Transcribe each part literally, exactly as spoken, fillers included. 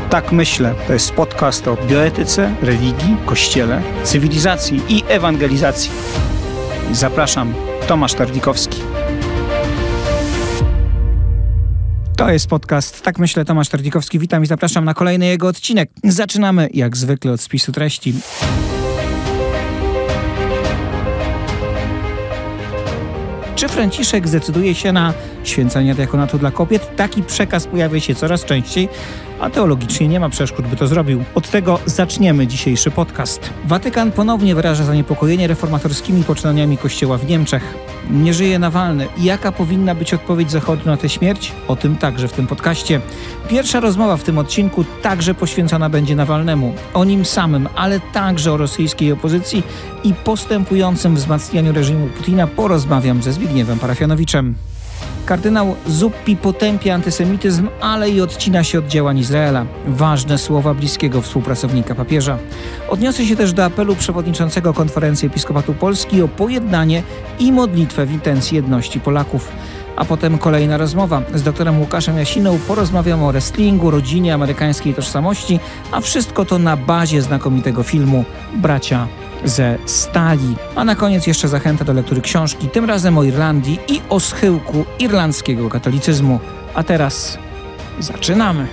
Tak myślę, to jest podcast o bioetyce, religii, kościele, cywilizacji i ewangelizacji. Zapraszam, Tomasz Tardikowski. To jest podcast Tak myślę, Tomasz Tardikowski. Witam i zapraszam na kolejny jego odcinek. Zaczynamy jak zwykle od spisu treści. Czy Franciszek zdecyduje się na święcenie diakonatu dla kobiet? Taki przekaz pojawia się coraz częściej, a teologicznie nie ma przeszkód, by to zrobił. Od tego zaczniemy dzisiejszy podcast. Watykan ponownie wyraża zaniepokojenie reformatorskimi poczynaniami Kościoła w Niemczech. Nie żyje Nawalny. Jaka powinna być odpowiedź Zachodu na tę śmierć? O tym także w tym podcaście. Pierwsza rozmowa w tym odcinku także poświęcona będzie Nawalnemu. O nim samym, ale także o rosyjskiej opozycji i postępującym wzmacnianiu reżimu Putina porozmawiam ze Zbigniewem Parafianowiczem. Kardynał Zuppi potępia antysemityzm, ale i odcina się od działań Izraela. Ważne słowa bliskiego współpracownika papieża. Odniosę się też do apelu przewodniczącego Konferencji Episkopatu Polski o pojednanie i modlitwę w intencji jedności Polaków. A potem kolejna rozmowa z doktorem Łukaszem Jasiną. Porozmawiam o wrestlingu, rodzinie, amerykańskiej tożsamości, a wszystko to na bazie znakomitego filmu Bracia ze stali. A na koniec jeszcze zachęta do lektury książki, tym razem o Irlandii i o schyłku irlandzkiego katolicyzmu. A teraz zaczynamy!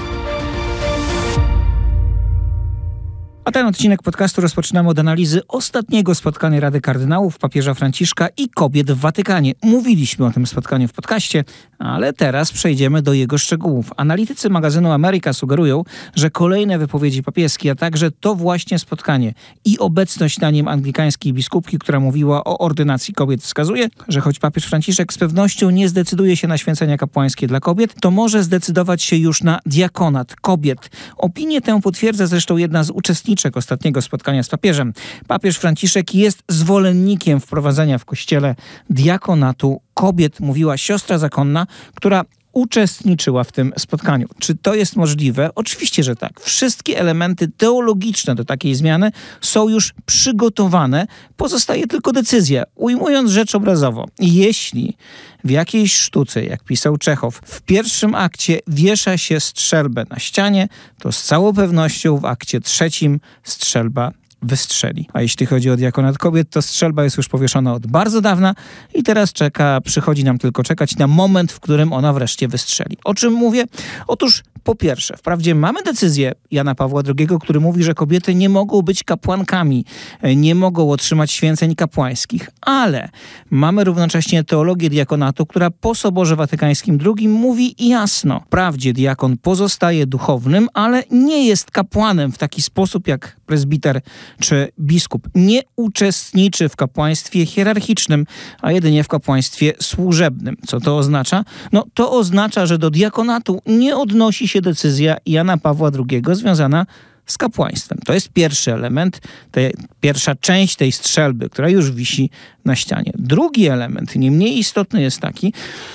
A ten odcinek podcastu rozpoczynamy od analizy ostatniego spotkania Rady Kardynałów, papieża Franciszka i kobiet w Watykanie. Mówiliśmy o tym spotkaniu w podcaście, ale teraz przejdziemy do jego szczegółów. Analitycy magazynu America sugerują, że kolejne wypowiedzi papieskie, a także to właśnie spotkanie i obecność na nim anglikańskiej biskupki, która mówiła o ordynacji kobiet, wskazuje, że choć papież Franciszek z pewnością nie zdecyduje się na święcenia kapłańskie dla kobiet, to może zdecydować się już na diakonat kobiet. Opinię tę potwierdza zresztą jedna z uczestniczek ostatniego spotkania z papieżem. Papież Franciszek jest zwolennikiem wprowadzenia w kościele diakonatu kobiet, mówiła siostra zakonna, która uczestniczyła w tym spotkaniu. Czy to jest możliwe? Oczywiście, że tak. Wszystkie elementy teologiczne do takiej zmiany są już przygotowane. Pozostaje tylko decyzja. Ujmując rzecz obrazowo, jeśli w jakiejś sztuce, jak pisał Czechow, w pierwszym akcie wiesza się strzelbę na ścianie, to z całą pewnością w akcie trzecim strzelba wystrzeli. A jeśli chodzi o diakonat kobiet, to strzelba jest już powieszona od bardzo dawna i teraz czeka, przychodzi nam tylko czekać na moment, w którym ona wreszcie wystrzeli. O czym mówię? Otóż po pierwsze, wprawdzie mamy decyzję Jana Pawła drugiego, który mówi, że kobiety nie mogą być kapłankami, nie mogą otrzymać święceń kapłańskich, ale mamy równocześnie teologię diakonatu, która po Soborze Watykańskim drugim mówi jasno, wprawdzie diakon pozostaje duchownym, ale nie jest kapłanem w taki sposób jak prezbiter czy biskup. Nie uczestniczy w kapłaństwie hierarchicznym, a jedynie w kapłaństwie służebnym. Co to oznacza? No to oznacza, że do diakonatu nie odnosi się decyzja Jana Pawła drugiego związana z kapłaństwem. To jest pierwszy element, te, pierwsza część tej strzelby, która już wisi na ścianie. Drugi element, nie mniej istotny, jest taki,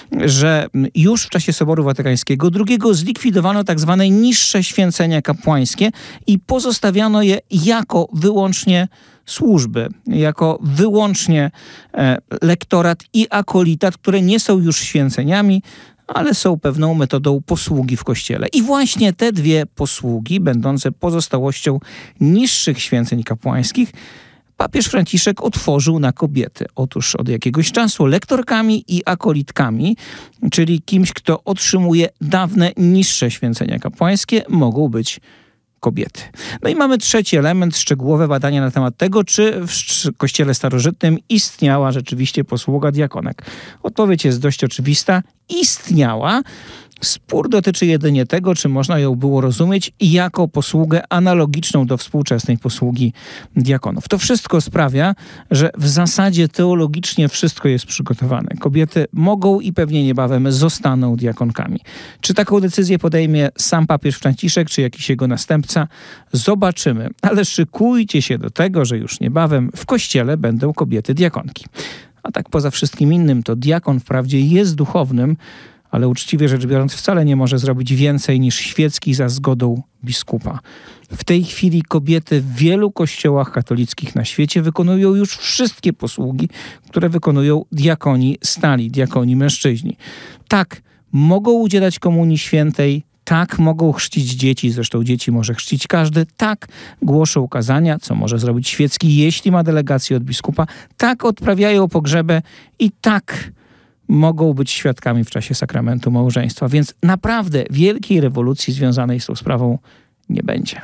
że już w czasie Soboru Watykańskiego drugiego zlikwidowano tak zwane niższe święcenia kapłańskie i pozostawiano je jako wyłącznie służby, jako wyłącznie e, lektorat i akolitat, które nie są już święceniami, ale są pewną metodą posługi w Kościele. I właśnie te dwie posługi, będące pozostałością niższych święceń kapłańskich, papież Franciszek otworzył na kobiety. Otóż od jakiegoś czasu lektorkami i akolitkami, czyli kimś, kto otrzymuje dawne niższe święcenia kapłańskie, mogą być kobiety. No i mamy trzeci element, szczegółowe badania na temat tego, czy w Kościele starożytnym istniała rzeczywiście posługa diakonek. Odpowiedź jest dość oczywista. Istniała. Spór dotyczy jedynie tego, czy można ją było rozumieć jako posługę analogiczną do współczesnej posługi diakonów. To wszystko sprawia, że w zasadzie teologicznie wszystko jest przygotowane. Kobiety mogą i pewnie niebawem zostaną diakonkami. Czy taką decyzję podejmie sam papież Franciszek, czy jakiś jego następca? Zobaczymy. Ale szykujcie się do tego, że już niebawem w Kościele będą kobiety diakonki. A tak poza wszystkim innym, to diakon wprawdzie jest duchownym, ale uczciwie rzecz biorąc wcale nie może zrobić więcej niż świecki za zgodą biskupa. W tej chwili kobiety w wielu kościołach katolickich na świecie wykonują już wszystkie posługi, które wykonują diakoni stali, diakoni mężczyźni. Tak, mogą udzielać komunii świętej, Tak mogą chrzcić dzieci, zresztą dzieci może chrzcić każdy. Tak głoszą kazania, co może zrobić świecki, jeśli ma delegację od biskupa. Tak odprawiają pogrzeby i tak mogą być świadkami w czasie sakramentu małżeństwa. Więc naprawdę wielkiej rewolucji związanej z tą sprawą nie będzie.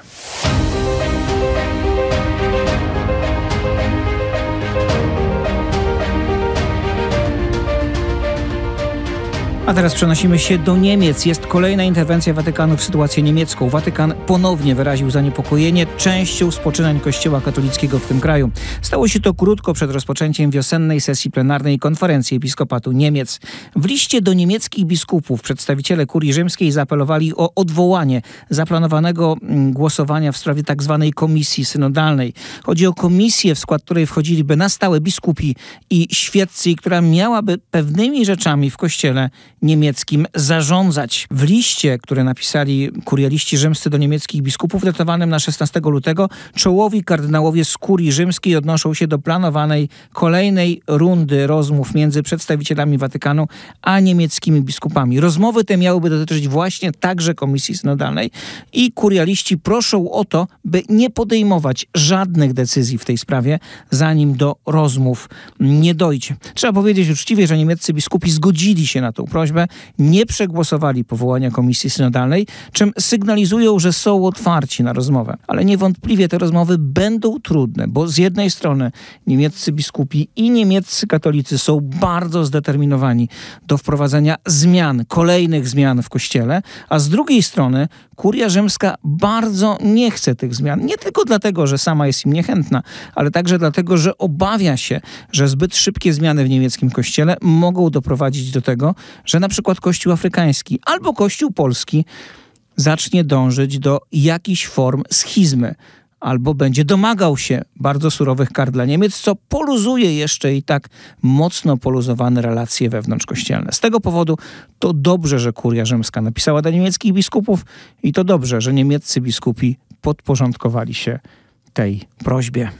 A teraz przenosimy się do Niemiec. Jest kolejna interwencja Watykanu w sytuację niemiecką. Watykan ponownie wyraził zaniepokojenie częścią spoczynań Kościoła katolickiego w tym kraju. Stało się to krótko przed rozpoczęciem wiosennej sesji plenarnej Konferencji Episkopatu Niemiec. W liście do niemieckich biskupów przedstawiciele Kurii Rzymskiej zaapelowali o odwołanie zaplanowanego głosowania w sprawie tzw. komisji synodalnej. Chodzi o komisję, w skład której wchodziliby na stałe biskupi i świeccy, która miałaby pewnymi rzeczami w Kościele niemieckim zarządzać. W liście, który napisali kurialiści rzymscy do niemieckich biskupów, datowanym na szesnastego lutego, czołowi kardynałowie z Kurii Rzymskiej odnoszą się do planowanej kolejnej rundy rozmów między przedstawicielami Watykanu a niemieckimi biskupami. Rozmowy te miałyby dotyczyć właśnie także komisji synodalnej i kurialiści proszą o to, by nie podejmować żadnych decyzji w tej sprawie, zanim do rozmów nie dojdzie. Trzeba powiedzieć uczciwie, że niemieccy biskupi zgodzili się na tą prośbę, nie przegłosowali powołania komisji synodalnej, czym sygnalizują, że są otwarci na rozmowę. Ale niewątpliwie te rozmowy będą trudne, bo z jednej strony niemieccy biskupi i niemieccy katolicy są bardzo zdeterminowani do wprowadzenia zmian, kolejnych zmian w Kościele, a z drugiej strony Kuria Rzymska bardzo nie chce tych zmian. Nie tylko dlatego, że sama jest im niechętna, ale także dlatego, że obawia się, że zbyt szybkie zmiany w niemieckim Kościele mogą doprowadzić do tego, że na przykład Kościół afrykański albo Kościół polski zacznie dążyć do jakichś form schizmy, albo będzie domagał się bardzo surowych kar dla Niemiec, co poluzuje jeszcze i tak mocno poluzowane relacje wewnątrzkościelne. Z tego powodu to dobrze, że Kuria Rzymska napisała do niemieckich biskupów i to dobrze, że niemieccy biskupi podporządkowali się tej prośbie.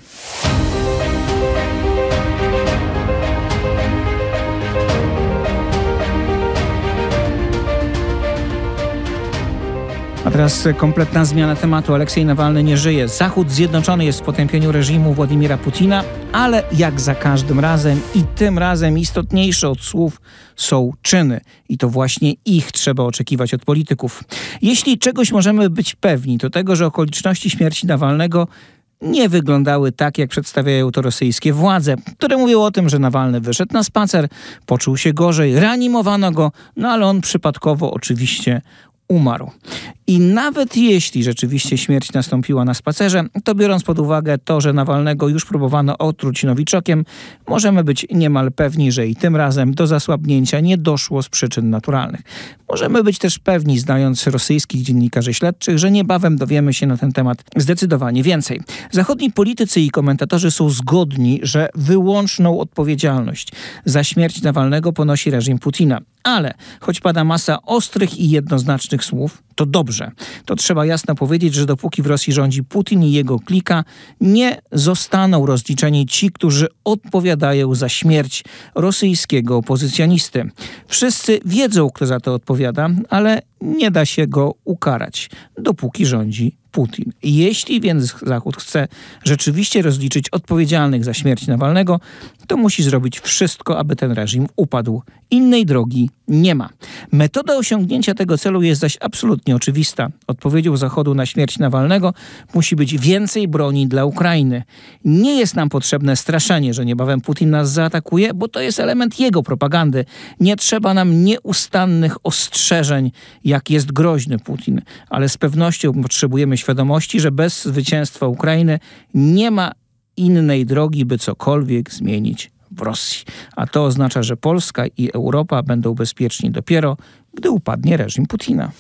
A teraz kompletna zmiana tematu. Aleksiej Nawalny nie żyje. Zachód zjednoczony jest w potępieniu reżimu Władimira Putina, ale jak za każdym razem i tym razem istotniejsze od słów są czyny. I to właśnie ich trzeba oczekiwać od polityków. Jeśli czegoś możemy być pewni, to tego, że okoliczności śmierci Nawalnego nie wyglądały tak, jak przedstawiają to rosyjskie władze, które mówią o tym, że Nawalny wyszedł na spacer, poczuł się gorzej, reanimowano go, no ale on przypadkowo oczywiście umarł. I nawet jeśli rzeczywiście śmierć nastąpiła na spacerze, to biorąc pod uwagę to, że Nawalnego już próbowano otruć nowiczokiem, możemy być niemal pewni, że i tym razem do zasłabnięcia nie doszło z przyczyn naturalnych. Możemy być też pewni, znając rosyjskich dziennikarzy śledczych, że niebawem dowiemy się na ten temat zdecydowanie więcej. Zachodni politycy i komentatorzy są zgodni, że wyłączną odpowiedzialność za śmierć Nawalnego ponosi reżim Putina. Ale choć pada masa ostrych i jednoznacznych słów, to dobrze. To trzeba jasno powiedzieć, że dopóki w Rosji rządzi Putin i jego klika, nie zostaną rozliczeni ci, którzy odpowiadają za śmierć rosyjskiego opozycjonisty. Wszyscy wiedzą, kto za to odpowiada, ale nie da się go ukarać, dopóki rządzi Putin. Jeśli więc Zachód chce rzeczywiście rozliczyć odpowiedzialnych za śmierć Nawalnego, to musi zrobić wszystko, aby ten reżim upadł. Innej drogi nie ma. Metoda osiągnięcia tego celu jest zaś absolutnie oczywista. Odpowiedzią Zachodu na śmierć Nawalnego musi być więcej broni dla Ukrainy. Nie jest nam potrzebne straszenie, że niebawem Putin nas zaatakuje, bo to jest element jego propagandy. Nie trzeba nam nieustannych ostrzeżeń, jak jest groźny Putin, ale z pewnością potrzebujemy świadomości, że bez zwycięstwa Ukrainy nie ma innej drogi, by cokolwiek zmienić w Rosji. A to oznacza, że Polska i Europa będą bezpieczni dopiero, gdy upadnie reżim Putina.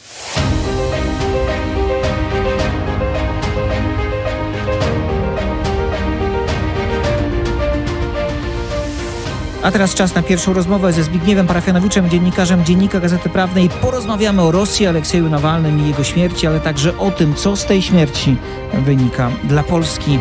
A teraz czas na pierwszą rozmowę ze Zbigniewem Parafianowiczem, dziennikarzem Dziennika Gazety Prawnej. Porozmawiamy o Rosji, Aleksieju Nawalnym i jego śmierci, ale także o tym, co z tej śmierci wynika dla Polski.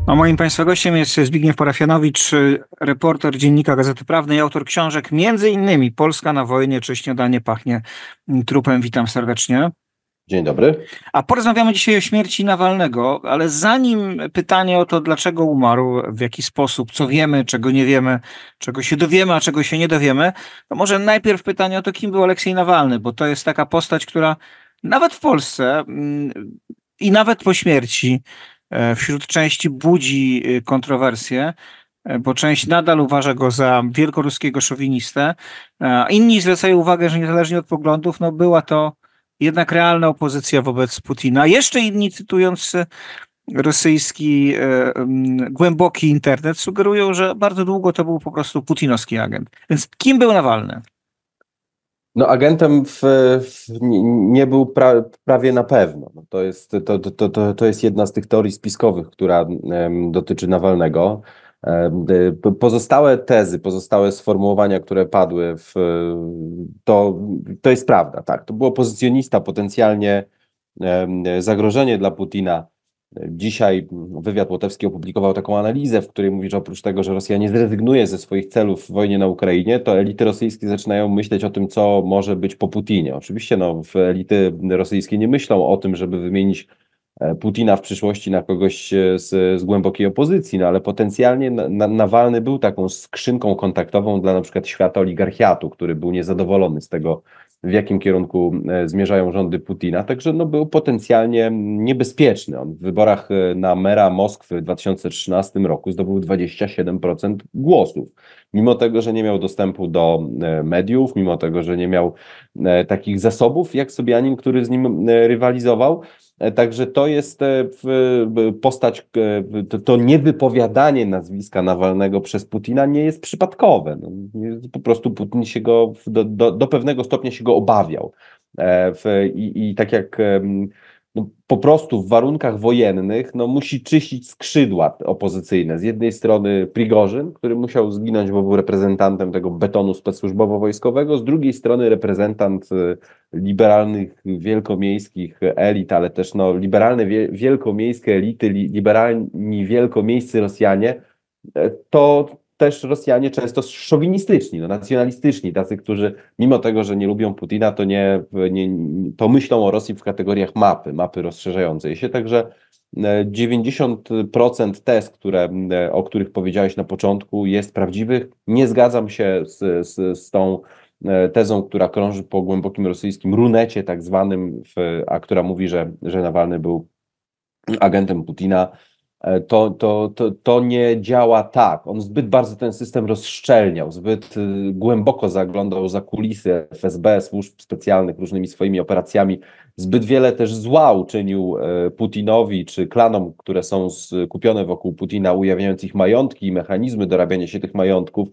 A moim Państwa gościem jest Zbigniew Parafianowicz, reporter Dziennika Gazety Prawnej, autor książek między innymi Polska na wojnie czy Śniadanie pachnie trupem. Witam serdecznie. Dzień dobry. A porozmawiamy dzisiaj o śmierci Nawalnego, ale zanim pytanie o to, dlaczego umarł, w jaki sposób, co wiemy, czego nie wiemy, czego się dowiemy, a czego się nie dowiemy, to może najpierw pytanie o to, kim był Aleksiej Nawalny, bo to jest taka postać, która nawet w Polsce i nawet po śmierci wśród części budzi kontrowersje, bo część nadal uważa go za wielkoruskiego szowinistę, a inni zwracają uwagę, że niezależnie od poglądów, no była to jednak realna opozycja wobec Putina. Jeszcze inni, cytując rosyjski e, głęboki internet, sugerują, że bardzo długo to był po prostu putinowski agent. Więc kim był Nawalny? No agentem w, w, nie był pra, prawie na pewno. No to, jest, to, to, to, to jest jedna z tych teorii spiskowych, która um, dotyczy Nawalnego. Um, pozostałe tezy, pozostałe sformułowania, które padły, w, to, to jest prawda. Tak, to był opozycjonista, potencjalnie um, zagrożenie dla Putina. Dzisiaj wywiad Łotewski opublikował taką analizę, w której mówi, że oprócz tego, że Rosja nie zrezygnuje ze swoich celów w wojnie na Ukrainie, to elity rosyjskie zaczynają myśleć o tym, co może być po Putinie. Oczywiście no, elity rosyjskie nie myślą o tym, żeby wymienić Putina w przyszłości na kogoś z, z głębokiej opozycji, no ale potencjalnie na, Nawalny był taką skrzynką kontaktową dla na przykład świata oligarchiatu, który był niezadowolony z tego, w jakim kierunku zmierzają rządy Putina, także no, był potencjalnie niebezpieczny. On w wyborach na mera Moskwy w dwa tysiące trzynastym roku zdobył dwadzieścia siedem procent głosów. Mimo tego, że nie miał dostępu do mediów, mimo tego, że nie miał takich zasobów jak Sobjanin, który z nim rywalizował. Także to jest postać, to niewypowiadanie nazwiska Nawalnego przez Putina nie jest przypadkowe. No, po prostu Putin się go do, do, do pewnego stopnia się go obawiał. I, i tak jak no, po prostu w warunkach wojennych no, musi czyścić skrzydła opozycyjne. Z jednej strony Prigorzyn, który musiał zginąć, bo był reprezentantem tego betonu specsłużbowo-wojskowego, z drugiej strony reprezentant liberalnych, wielkomiejskich elit, ale też no, liberalne, wie, wielkomiejskie elity, li, liberalni, wielkomiejscy Rosjanie, to też Rosjanie często szowinistyczni, no, nacjonalistyczni, tacy, którzy mimo tego, że nie lubią Putina, to, nie, nie, to myślą o Rosji w kategoriach mapy, mapy rozszerzającej się, także dziewięćdziesiąt procent tez, które, o których powiedziałeś na początku, jest prawdziwych. Nie zgadzam się z, z, z tą tezą, która krąży po głębokim rosyjskim runecie tak zwanym, w, a która mówi, że, że Nawalny był agentem Putina. To, to, to, to nie działa tak. On zbyt bardzo ten system rozszczelniał, zbyt głęboko zaglądał za kulisy F S B, służb specjalnych, różnymi swoimi operacjami. Zbyt wiele też zła uczynił Putinowi czy klanom, które są skupione wokół Putina, ujawniając ich majątki i mechanizmy dorabiania się tych majątków.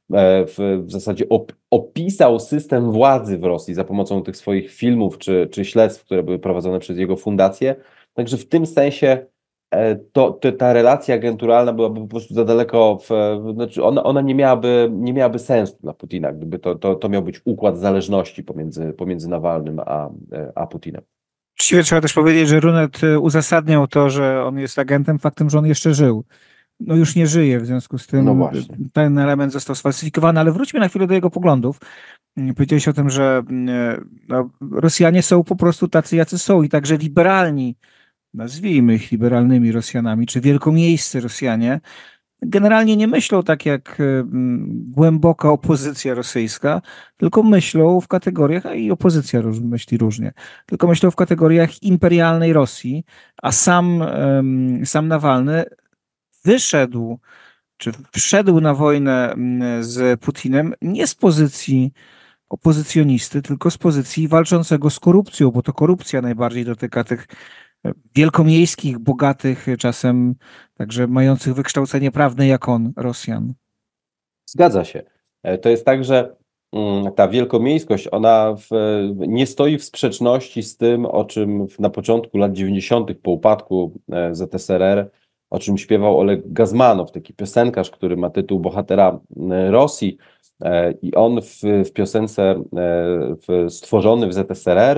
W, w zasadzie op, opisał system władzy w Rosji za pomocą tych swoich filmów czy, czy śledztw, które były prowadzone przez jego fundację. Także w tym sensie to, to ta relacja agenturalna byłaby po prostu za daleko, w, znaczy ona, ona nie miałaby, nie miałaby sensu dla Putina, gdyby to, to, to miał być układ zależności pomiędzy, pomiędzy Nawalnym a, a Putinem. Właściwie trzeba też powiedzieć, że Runet uzasadniał to, że on jest agentem faktem, że on jeszcze żył. No już nie żyje, w związku z tym no ten element został sfalsyfikowany, ale wróćmy na chwilę do jego poglądów. Powiedziałeś o tym, że no, Rosjanie są po prostu tacy, jacy są i także liberalni, nazwijmy ich liberalnymi Rosjanami, czy wielkomiejscy Rosjanie, generalnie nie myślą tak jak głęboka opozycja rosyjska, tylko myślą w kategoriach, a i opozycja róż, myśli różnie, tylko myślą w kategoriach imperialnej Rosji, a sam, sam Nawalny wyszedł, czy wszedł na wojnę z Putinem nie z pozycji opozycjonisty, tylko z pozycji walczącego z korupcją, bo to korupcja najbardziej dotyka tych wielkomiejskich, bogatych, czasem także mających wykształcenie prawne jak on, Rosjan. Zgadza się. To jest tak, że ta wielkomiejskość, ona w, nie stoi w sprzeczności z tym, o czym na początku lat dziewięćdziesiątych po upadku Z S R R, o czym śpiewał Oleg Gazmanow, taki piosenkarz, który ma tytuł bohatera Rosji, i on w, w piosence w, stworzony w Z S R R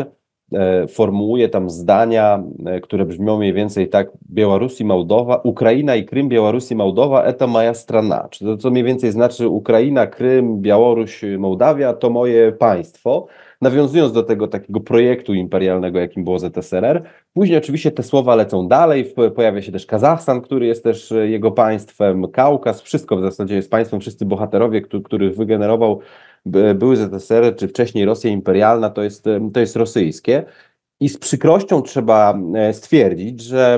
e, formułuje tam zdania, e, które brzmią mniej więcej tak: Białoruś i Mołdowa, Ukraina i Krym, Białoruś i Mołdowa, eta moja strona. Czy to, co mniej więcej znaczy Ukraina, Krym, Białoruś, Mołdawia to moje państwo, nawiązując do tego takiego projektu imperialnego, jakim było zet es er er. Później oczywiście te słowa lecą dalej, w- pojawia się też Kazachstan, który jest też e, jego państwem, Kaukaz, wszystko w zasadzie jest państwem, wszyscy bohaterowie, któ- których wygenerował by- były zet es er er, czy wcześniej Rosja imperialna, to jest, e, to jest rosyjskie. I z przykrością trzeba e, stwierdzić, że e,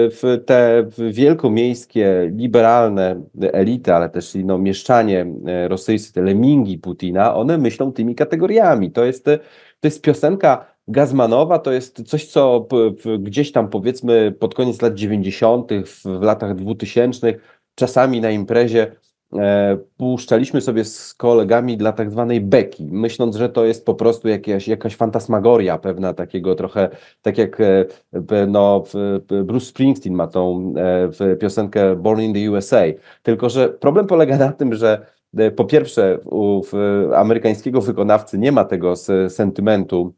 w te w wielkomiejskie, liberalne elity, ale też i no, mieszczanie e, rosyjscy, te lemingi Putina, one myślą tymi kategoriami. To jest, e, to jest piosenka Gazmanowa, to jest coś, co p- w- gdzieś tam powiedzmy pod koniec lat dziewięćdziesiątych, w, w latach dwutysięcznych, czasami na imprezie e, puszczaliśmy sobie z kolegami dla tak zwanej beki, myśląc, że to jest po prostu jakaś, jakaś fantasmagoria pewna, takiego trochę, tak jak e, p- no, w- p- Bruce Springsteen ma tą e, w piosenkę Born in the U S A. Tylko że problem polega na tym, że e, po pierwsze u w amerykańskiego wykonawcy nie ma tego s- sentymentu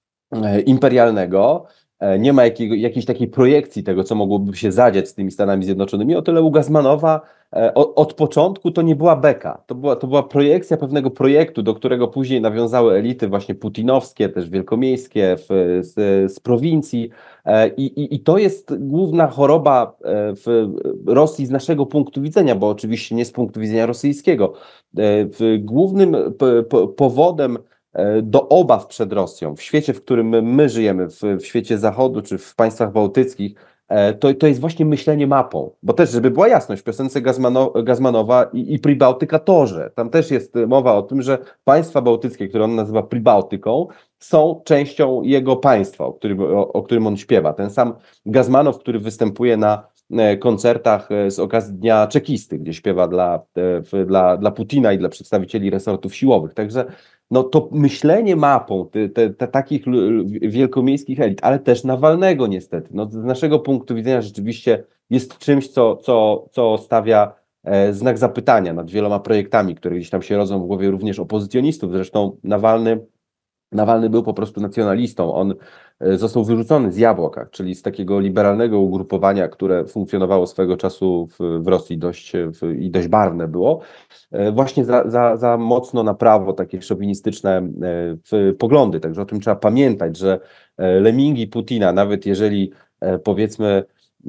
e, imperialnego, e, nie ma jakiego, jakiejś takiej projekcji tego, co mogłoby się zadziać z tymi Stanami Zjednoczonymi. O tyle u Gazmanowa e, o- od początku to nie była beka, to była, to była projekcja pewnego projektu, do którego później nawiązały elity właśnie putinowskie, też wielkomiejskie w, z, z prowincji. E, I, i, I to jest główna choroba e, w Rosji z naszego punktu widzenia, bo oczywiście nie z punktu widzenia rosyjskiego. E, w głównym p, p, powodem e, do obaw przed Rosją w świecie, w którym my, my żyjemy, w, w świecie Zachodu czy w państwach bałtyckich, e, to, to jest właśnie myślenie mapą. Bo też, żeby była jasność, w piosence Gazmano, Gazmanowa i, i Pribałtyka Torze, tam też jest mowa o tym, że państwa bałtyckie, które on nazywa Pribałtyką, są częścią jego państwa, o którym, o, o którym on śpiewa. Ten sam Gazmanow, który występuje na e, koncertach e, z okazji Dnia Czekisty, gdzie śpiewa dla, e, w, dla, dla Putina i dla przedstawicieli resortów siłowych. Także no to myślenie mapą te, te, te takich l- l- wielkomiejskich elit, ale też Nawalnego niestety, no z naszego punktu widzenia rzeczywiście jest czymś, co, co, co stawia e, znak zapytania nad wieloma projektami, które gdzieś tam się rodzą w głowie również opozycjonistów. Zresztą Nawalny Nawalny był po prostu nacjonalistą. On e, został wyrzucony z Jabłka, czyli z takiego liberalnego ugrupowania, które funkcjonowało swego czasu w, w Rosji dość, w, i dość barwne było, e, właśnie za, za, za mocno na prawo, takie szowinistyczne e, w, poglądy. Także o tym trzeba pamiętać, że e, lemingi Putina, nawet jeżeli e, powiedzmy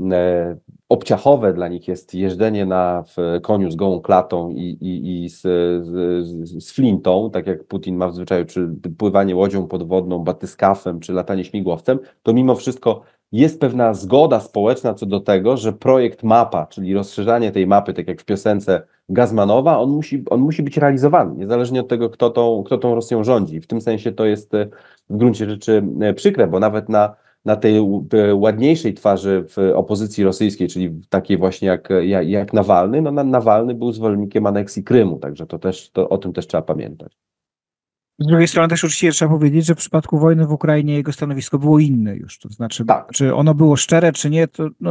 e, obciachowe dla nich jest jeżdżenie na w koniu z gołą klatą i, i, i z, z, z flintą, tak jak Putin ma w zwyczaju, czy pływanie łodzią podwodną, batyskafem, czy latanie śmigłowcem, to mimo wszystko jest pewna zgoda społeczna co do tego, że projekt mapa, czyli rozszerzanie tej mapy, tak jak w piosence Gazmanowa, on musi, on musi być realizowany, niezależnie od tego, kto tą, kto tą Rosją rządzi. W tym sensie to jest e, w gruncie rzeczy e, przykre, bo nawet na na tej e, ładniejszej twarzy w opozycji rosyjskiej, czyli takiej właśnie jak, jak, jak Nawalny, no na- Nawalny był zwolennikiem aneksji Krymu, także to też, to, o tym też trzeba pamiętać. Z drugiej strony też uczciwie trzeba powiedzieć, że w przypadku wojny w Ukrainie jego stanowisko było inne już. To znaczy, Tak. czy ono było szczere, czy nie, to no,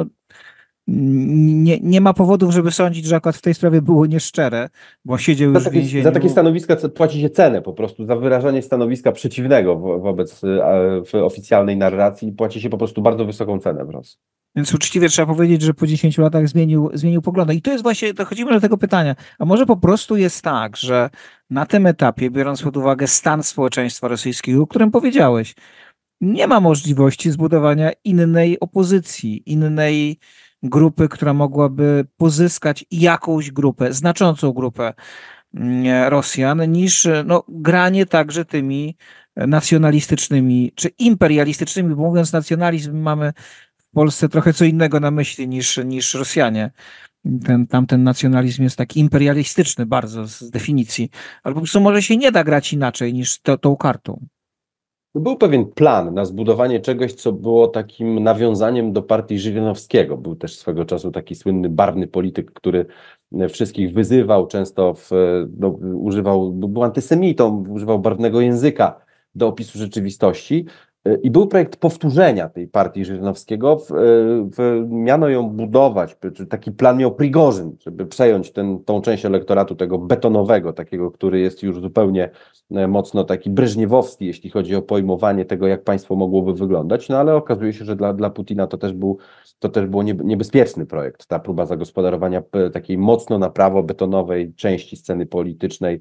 nie, nie ma powodów, żeby sądzić, że akurat w tej sprawie było nieszczere, bo siedział Za już w takie, więzieniu. za takie stanowiska c- płaci się cenę po prostu, za wyrażanie stanowiska przeciwnego wo, wobec e, w oficjalnej narracji płaci się po prostu bardzo wysoką cenę w Rosji. Więc uczciwie trzeba powiedzieć, że po dziesięciu latach zmienił, zmienił poglądy. I to jest właśnie, dochodzimy do tego pytania. A może po prostu jest tak, że na tym etapie, biorąc pod uwagę stan społeczeństwa rosyjskiego, o którym powiedziałeś, nie ma możliwości zbudowania innej opozycji, innej grupy, która mogłaby pozyskać jakąś grupę, znaczącą grupę mm, Rosjan, niż no, granie także tymi nacjonalistycznymi czy imperialistycznymi, bo mówiąc nacjonalizm mamy w Polsce trochę co innego na myśli niż, niż Rosjanie. Ten, tamten nacjonalizm jest taki imperialistyczny bardzo z definicji, ale po prostu może się nie da grać inaczej niż to, tą kartą. Był pewien plan na zbudowanie czegoś, co było takim nawiązaniem do partii Żyrinowskiego. Był też swego czasu taki słynny, barwny polityk, który wszystkich wyzywał, często w, no, używał, był antysemitą, używał barwnego języka do opisu rzeczywistości. I był projekt powtórzenia tej partii Żyrynowskiego, w, w, miano ją budować, czy taki plan miał Prigorzyn, żeby przejąć ten, tą część elektoratu tego betonowego, takiego, który jest już zupełnie mocno taki breżniewowski, jeśli chodzi o pojmowanie tego, jak państwo mogłoby wyglądać, no ale okazuje się, że dla, dla Putina to też był, to też był niebezpieczny projekt, ta próba zagospodarowania takiej mocno na prawo betonowej części sceny politycznej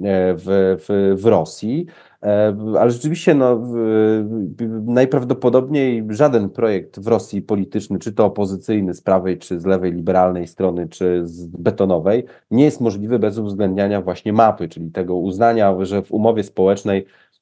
w, w, w Rosji. Ale rzeczywiście no, najprawdopodobniej żaden projekt w Rosji polityczny, czy to opozycyjny z prawej, czy z lewej, liberalnej strony, czy z betonowej, nie jest możliwy bez uwzględniania właśnie mapy, czyli tego uznania, że w umowie społecznej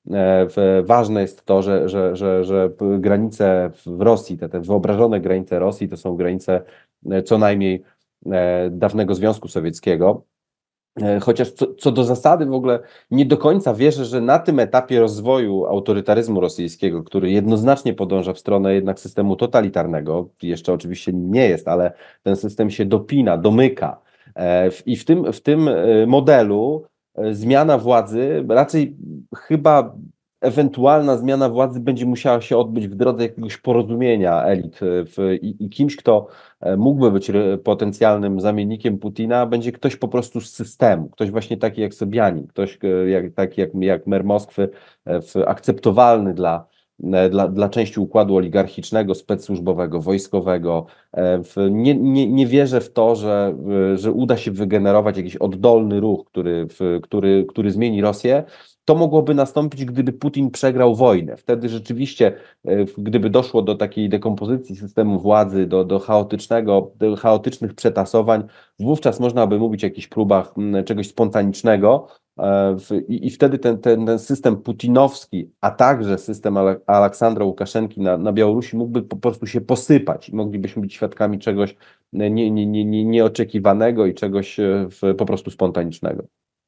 ważne jest to, że, że, że, że granice w Rosji, te, te wyobrażone granice Rosji to są granice co najmniej dawnego Związku Sowieckiego. Chociaż co, co do zasady w ogóle nie do końca wierzę, że na tym etapie rozwoju autorytaryzmu rosyjskiego, który jednoznacznie podąża w stronę jednak systemu totalitarnego, jeszcze oczywiście nie jest, ale ten system się dopina, domyka. I w tym, w tym modelu zmiana władzy, raczej chyba ewentualna zmiana władzy będzie musiała się odbyć w drodze jakiegoś porozumienia elit w, i, i kimś, kto mógłby być potencjalnym zamiennikiem Putina, będzie ktoś po prostu z systemu, ktoś właśnie taki jak Sobianin, ktoś jak, taki jak, jak mer Moskwy, akceptowalny dla, dla, dla części układu oligarchicznego, specsłużbowego, wojskowego. Nie, nie, nie wierzę w to, że, że uda się wygenerować jakiś oddolny ruch, który, który, który zmieni Rosję. To mogłoby nastąpić, gdyby Putin przegrał wojnę. Wtedy rzeczywiście, gdyby doszło do takiej dekompozycji systemu władzy, do, do chaotycznego, do chaotycznych przetasowań, wówczas można by mówić o jakichś próbach czegoś spontanicznego i, i wtedy ten, ten, ten system putinowski, a także system Aleksandra Łukaszenki na, na Białorusi mógłby po prostu się posypać i moglibyśmy być świadkami czegoś nie, nie, nie, nie, nieoczekiwanego i czegoś w, po prostu spontanicznego.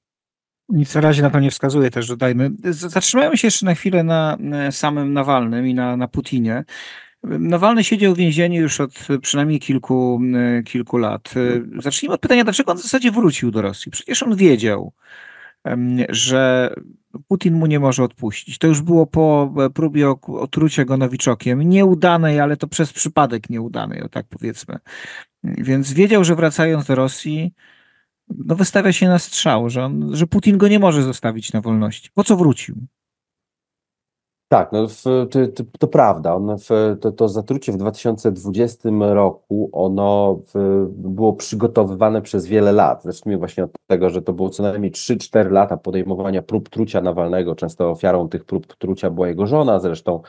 Nic na razie na to nie wskazuje, też dodajmy. Zatrzymajmy się jeszcze na chwilę na samym Nawalnym i na, na Putinie. Nawalny siedział w więzieniu już od przynajmniej kilku, kilku lat. Zacznijmy od pytania, dlaczego on w zasadzie wrócił do Rosji? Przecież on wiedział, że Putin mu nie może odpuścić. To już było po próbie otrucia go nowiczokiem. Nieudanej, ale to przez przypadek nieudanej, o tak powiedzmy. Więc wiedział, że wracając do Rosji, no wystawia się na strzał, że, on, że Putin go nie może zostawić na wolności. Po co wrócił? Tak, no w, to, to, to prawda. On w, to, to zatrucie w dwa tysiące dwudziestym roku, ono w, było przygotowywane przez wiele lat. Zacznijmy właśnie od tego, że to było co najmniej trzy cztery lata podejmowania prób trucia Nawalnego. Często ofiarą tych prób trucia była jego żona, zresztą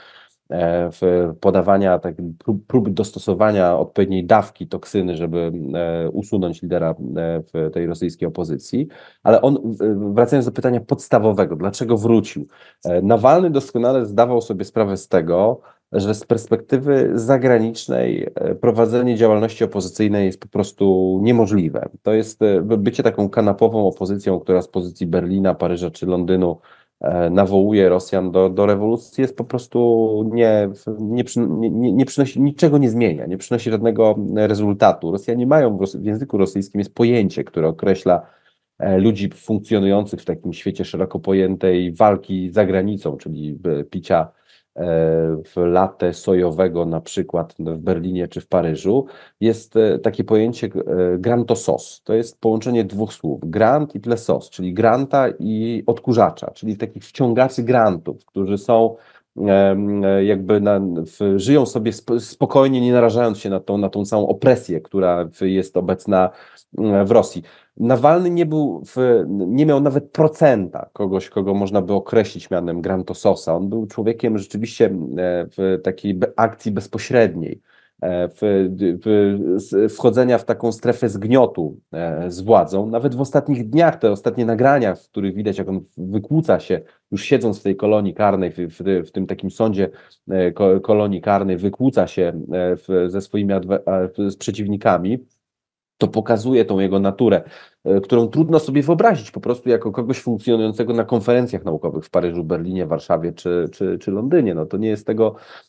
w podawania, tak, prób, prób dostosowania odpowiedniej dawki toksyny, żeby usunąć lidera w tej rosyjskiej opozycji. Ale on, wracając do pytania podstawowego, dlaczego wrócił? Nawalny doskonale zdawał sobie sprawę z tego, że z perspektywy zagranicznej prowadzenie działalności opozycyjnej jest po prostu niemożliwe. To jest bycie taką kanapową opozycją, która z pozycji Berlina, Paryża czy Londynu nawołuje Rosjan do, do rewolucji, jest po prostu nie, nie, nie, nie przynosi, niczego nie zmienia, nie przynosi żadnego rezultatu. Rosjanie mają, w, w języku rosyjskim jest pojęcie, które określa ludzi funkcjonujących w takim świecie szeroko pojętej walki za granicą, czyli picia w latte sojowego na przykład w Berlinie czy w Paryżu, jest takie pojęcie grantosos. To jest połączenie dwóch słów, grant i plesos, czyli granta i odkurzacza, czyli takich wciągaczy grantów, którzy są jakby na, w, żyją sobie spokojnie, nie narażając się na tą, na tą całą opresję, która jest obecna w Rosji. Nawalny nie był, w, nie miał nawet procenta kogoś, kogo można by określić mianem grantososa. On był człowiekiem rzeczywiście w takiej akcji bezpośredniej, w, w, wchodzenia w taką strefę zgniotu z władzą. Nawet w ostatnich dniach, te ostatnie nagrania, w których widać, jak on wykłóca się, już siedząc w tej kolonii karnej, w, w, w tym takim sądzie kolonii karnej, wykłóca się w, ze swoimi z przeciwnikami, to pokazuje tą jego naturę, którą trudno sobie wyobrazić po prostu jako kogoś funkcjonującego na konferencjach naukowych w Paryżu, Berlinie, Warszawie czy, czy, czy Londynie. No to nie jest tego,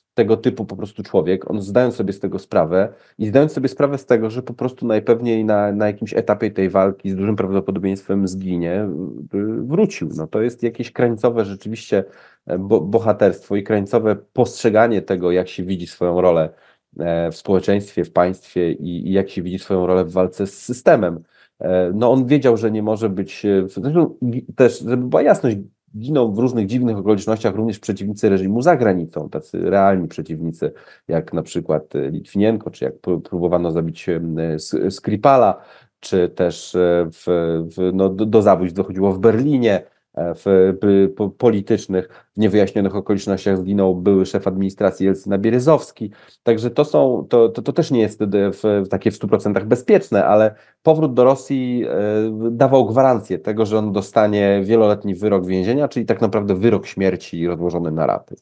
tego typu po prostu człowiek, on zdając sobie z tego sprawę i zdając sobie sprawę z tego, że po prostu najpewniej na, na jakimś etapie tej walki z dużym prawdopodobieństwem zginie, wrócił. No to jest jakieś krańcowe rzeczywiście bo, bohaterstwo i krańcowe postrzeganie tego, jak się widzi swoją rolę w społeczeństwie, w państwie i, i jak się widzi swoją rolę w walce z systemem. No on wiedział, że nie może być, zresztą też, żeby była jasność, giną w różnych dziwnych okolicznościach również przeciwnicy reżimu za granicą, tacy realni przeciwnicy, jak na przykład Litwinienko, czy jak próbowano zabić Skripala, czy też w, w, no, do, do zabójstw dochodziło w Berlinie, w, w politycznych, w niewyjaśnionych okolicznościach zginął były szef administracji Jelcyna Bierezowski. Także to są, to, to, to też nie jest w, takie w stu procentach bezpieczne, ale powrót do Rosji e, dawał gwarancję tego, że on dostanie wieloletni wyrok więzienia, czyli tak naprawdę wyrok śmierci rozłożony na raty.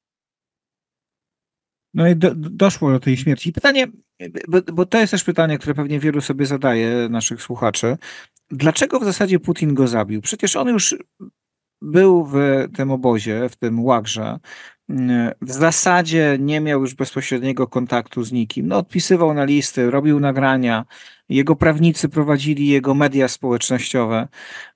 No i do, doszło do tej śmierci. Pytanie, bo, bo to jest też pytanie, które pewnie wielu sobie zadaje, naszych słuchaczy. Dlaczego w zasadzie Putin go zabił? Przecież on już był w tym obozie, w tym łagrze. W zasadzie nie miał już bezpośredniego kontaktu z nikim. No, odpisywał na listy, robił nagrania. Jego prawnicy prowadzili jego media społecznościowe.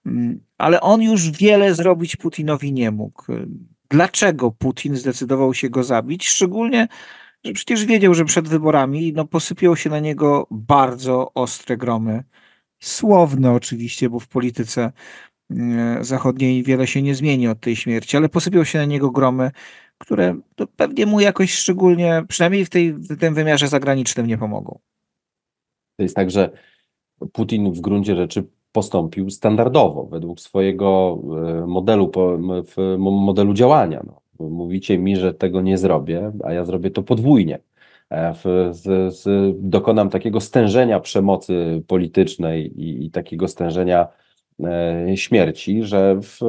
Ale on już wiele zrobić Putinowi nie mógł. Dlaczego Putin zdecydował się go zabić? Szczególnie, że przecież wiedział, że przed wyborami no, posypią się na niego bardzo ostre gromy. Słowne oczywiście, bo w polityce zachodniej wiele się nie zmieni od tej śmierci, ale posypią się na niego gromy, które to pewnie mu jakoś szczególnie, przynajmniej w, tej, w tym wymiarze zagranicznym, nie pomogą. To jest tak, że Putin w gruncie rzeczy postąpił standardowo, według swojego modelu, modelu działania. No. Mówicie mi, że tego nie zrobię, a ja zrobię to podwójnie. W, z, z, dokonam takiego stężenia przemocy politycznej i, i takiego stężenia e, śmierci, że w,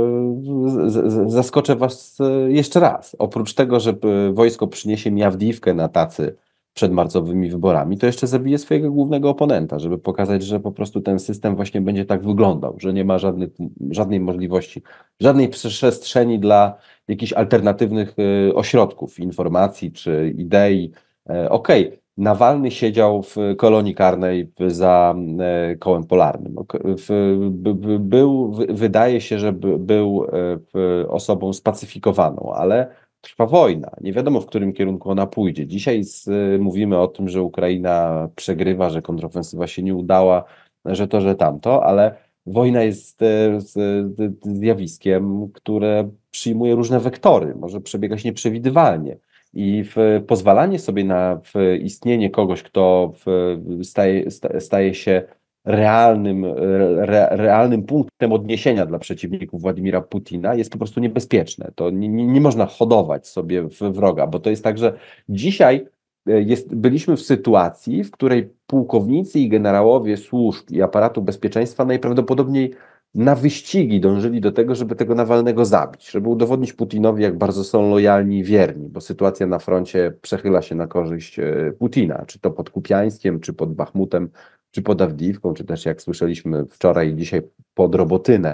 z, z, zaskoczę was jeszcze raz. Oprócz tego, że wojsko przyniesie mi Awdijiwkę na tacy przed marcowymi wyborami, to jeszcze zabije swojego głównego oponenta, żeby pokazać, że po prostu ten system właśnie będzie tak wyglądał, że nie ma żadnych, żadnej możliwości, żadnej przestrzeni dla jakichś alternatywnych y, ośrodków, informacji czy idei. E, Okej, okay. Nawalny siedział w kolonii karnej za e, kołem polarnym. W, by, był, wydaje się, że by, był e, osobą spacyfikowaną, ale trwa wojna. Nie wiadomo, w którym kierunku ona pójdzie. Dzisiaj z, mówimy o tym, że Ukraina przegrywa, że kontrofensywa się nie udała, że to, że tamto, ale wojna jest e, z, z, zjawiskiem, które przyjmuje różne wektory, może przebiegać nieprzewidywalnie. I w, pozwalanie sobie na w istnienie kogoś, kto w, staje, staje się realnym, re, realnym punktem odniesienia dla przeciwników Władimira Putina, jest po prostu niebezpieczne. To nie, nie, nie można hodować sobie w wroga, bo to jest tak, że dzisiaj jest, byliśmy w sytuacji, w której pułkownicy i generałowie służb i aparatu bezpieczeństwa najprawdopodobniej na wyścigi dążyli do tego, żeby tego Nawalnego zabić, żeby udowodnić Putinowi, jak bardzo są lojalni i wierni, bo sytuacja na froncie przechyla się na korzyść Putina, czy to pod Kupiańskiem, czy pod Bachmutem, czy pod Awdijiwką, czy też jak słyszeliśmy wczoraj i dzisiaj pod Robotynę.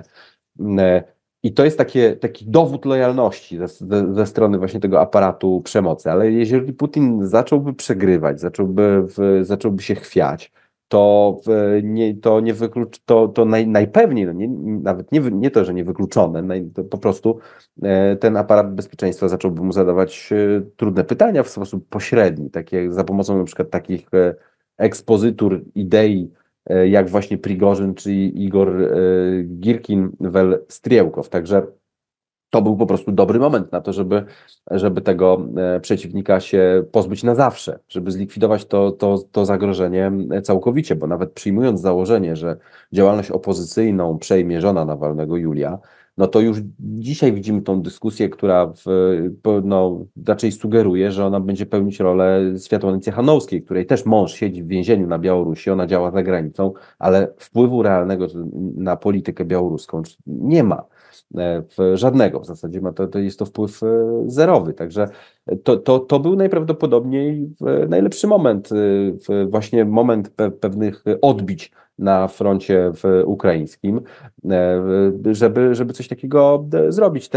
I to jest takie, taki dowód lojalności ze, ze, ze strony właśnie tego aparatu przemocy, ale jeżeli Putin zacząłby przegrywać, zacząłby, w, zacząłby się chwiać, to nie, to nie wyklucz, to, to naj, najpewniej, no nie, nawet nie, nie to, że nie wykluczone, naj, to po prostu e, ten aparat bezpieczeństwa zacząłby mu zadawać e, trudne pytania w sposób pośredni, takie za pomocą na przykład takich e, ekspozytur idei, e, jak właśnie Prigorzyn czy Igor e, Girkin-Wel-Striełkow. Także to był po prostu dobry moment na to, żeby, żeby tego przeciwnika się pozbyć na zawsze, żeby zlikwidować to, to, to zagrożenie całkowicie, bo nawet przyjmując założenie, że działalność opozycyjną przejmie żona Nawalnego, Julia, no to już dzisiaj widzimy tą dyskusję, która w, no, raczej sugeruje, że ona będzie pełnić rolę Światłany Cichanouskiej, której też mąż siedzi w więzieniu na Białorusi, ona działa za granicą, ale wpływu realnego na politykę białoruską nie ma. W żadnego w zasadzie ma to, to jest to wpływ zerowy, także to, to, to był najprawdopodobniej najlepszy moment, właśnie moment pe, pewnych odbić na froncie w ukraińskim, żeby, żeby coś takiego zrobić. Teraz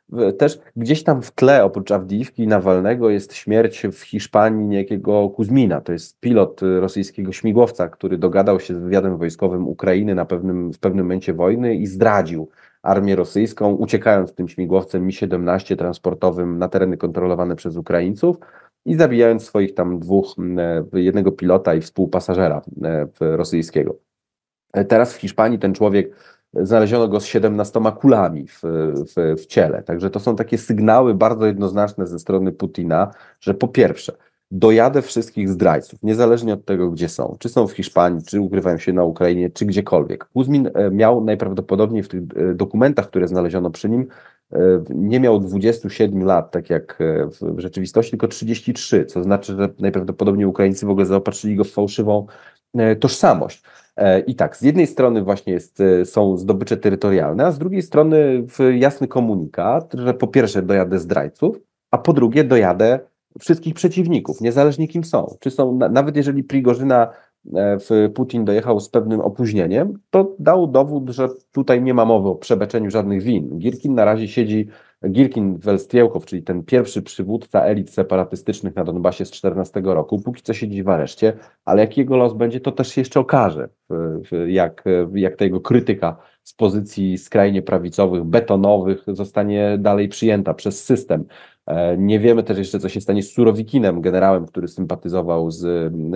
też gdzieś tam w tle, oprócz Awdijiwki i Nawalnego, jest śmierć w Hiszpanii niejakiego Kuzmina. To jest pilot rosyjskiego śmigłowca, który dogadał się z wywiadem wojskowym Ukrainy na pewnym, w pewnym momencie wojny i zdradził armię rosyjską, uciekając tym śmigłowcem Mi siedemnaście transportowym na tereny kontrolowane przez Ukraińców i zabijając swoich tam dwóch, jednego pilota i współpasażera rosyjskiego. Teraz w Hiszpanii ten człowiek, znaleziono go z siedemnastoma kulami w, w, w ciele. Także to są takie sygnały bardzo jednoznaczne ze strony Putina, że po pierwsze dojadę wszystkich zdrajców, niezależnie od tego, gdzie są. Czy są w Hiszpanii, czy ukrywają się na Ukrainie, czy gdziekolwiek. Kuzmin miał najprawdopodobniej w tych dokumentach, które znaleziono przy nim, nie miał dwudziestu siedmiu lat, tak jak w rzeczywistości, tylko trzydzieści trzy, co znaczy, że najprawdopodobniej Ukraińcy w ogóle zaopatrzyli go w fałszywą tożsamość. I tak, z jednej strony właśnie jest, są zdobycze terytorialne, a z drugiej strony jasny komunikat, że po pierwsze dojadę zdrajców, a po drugie dojadę wszystkich przeciwników, niezależnie kim są. Czy są, nawet jeżeli Prigorzyna w Putin dojechał z pewnym opóźnieniem, to dał dowód, że tutaj nie ma mowy o przebeczeniu żadnych win. Girkin na razie siedzi, Girkin Welstiełkow, czyli ten pierwszy przywódca elit separatystycznych na Donbasie z czternastego roku, póki co siedzi w areszcie, ale jaki jego los będzie, to też się jeszcze okaże, jak, jak ta jego krytyka z pozycji skrajnie prawicowych, betonowych zostanie dalej przyjęta przez system. Nie wiemy też jeszcze, co się stanie z Surowikinem, generałem, który sympatyzował z,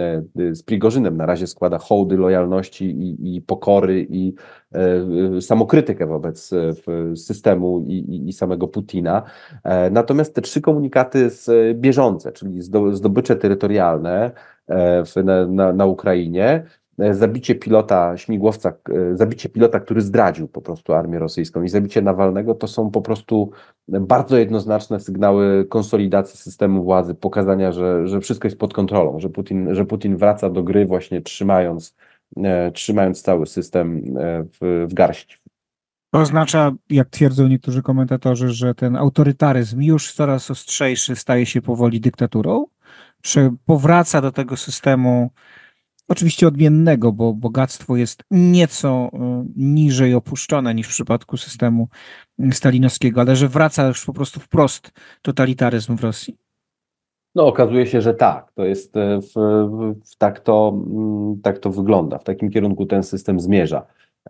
z Prigorzynem. Na razie składa hołdy lojalności i, i pokory i e, samokrytykę wobec systemu i, i, i samego Putina. E, natomiast te trzy komunikaty z, bieżące, czyli zdobycze terytorialne e, w, na, na, na Ukrainie, zabicie pilota śmigłowca, zabicie pilota, który zdradził po prostu armię rosyjską i zabicie Nawalnego, to są po prostu bardzo jednoznaczne sygnały konsolidacji systemu władzy, pokazania, że, że wszystko jest pod kontrolą, że Putin, że Putin wraca do gry właśnie trzymając, e, trzymając cały system w, w garści. To oznacza, jak twierdzą niektórzy komentatorzy, że ten autorytaryzm już coraz ostrzejszy staje się powoli dyktaturą, czy powraca do tego systemu oczywiście odmiennego, bo bogactwo jest nieco niżej opuszczone niż w przypadku systemu stalinowskiego, ale że wraca już po prostu wprost totalitaryzm w Rosji? No, okazuje się, że tak. To jest w, w, tak, to, tak to wygląda. W takim kierunku ten system zmierza.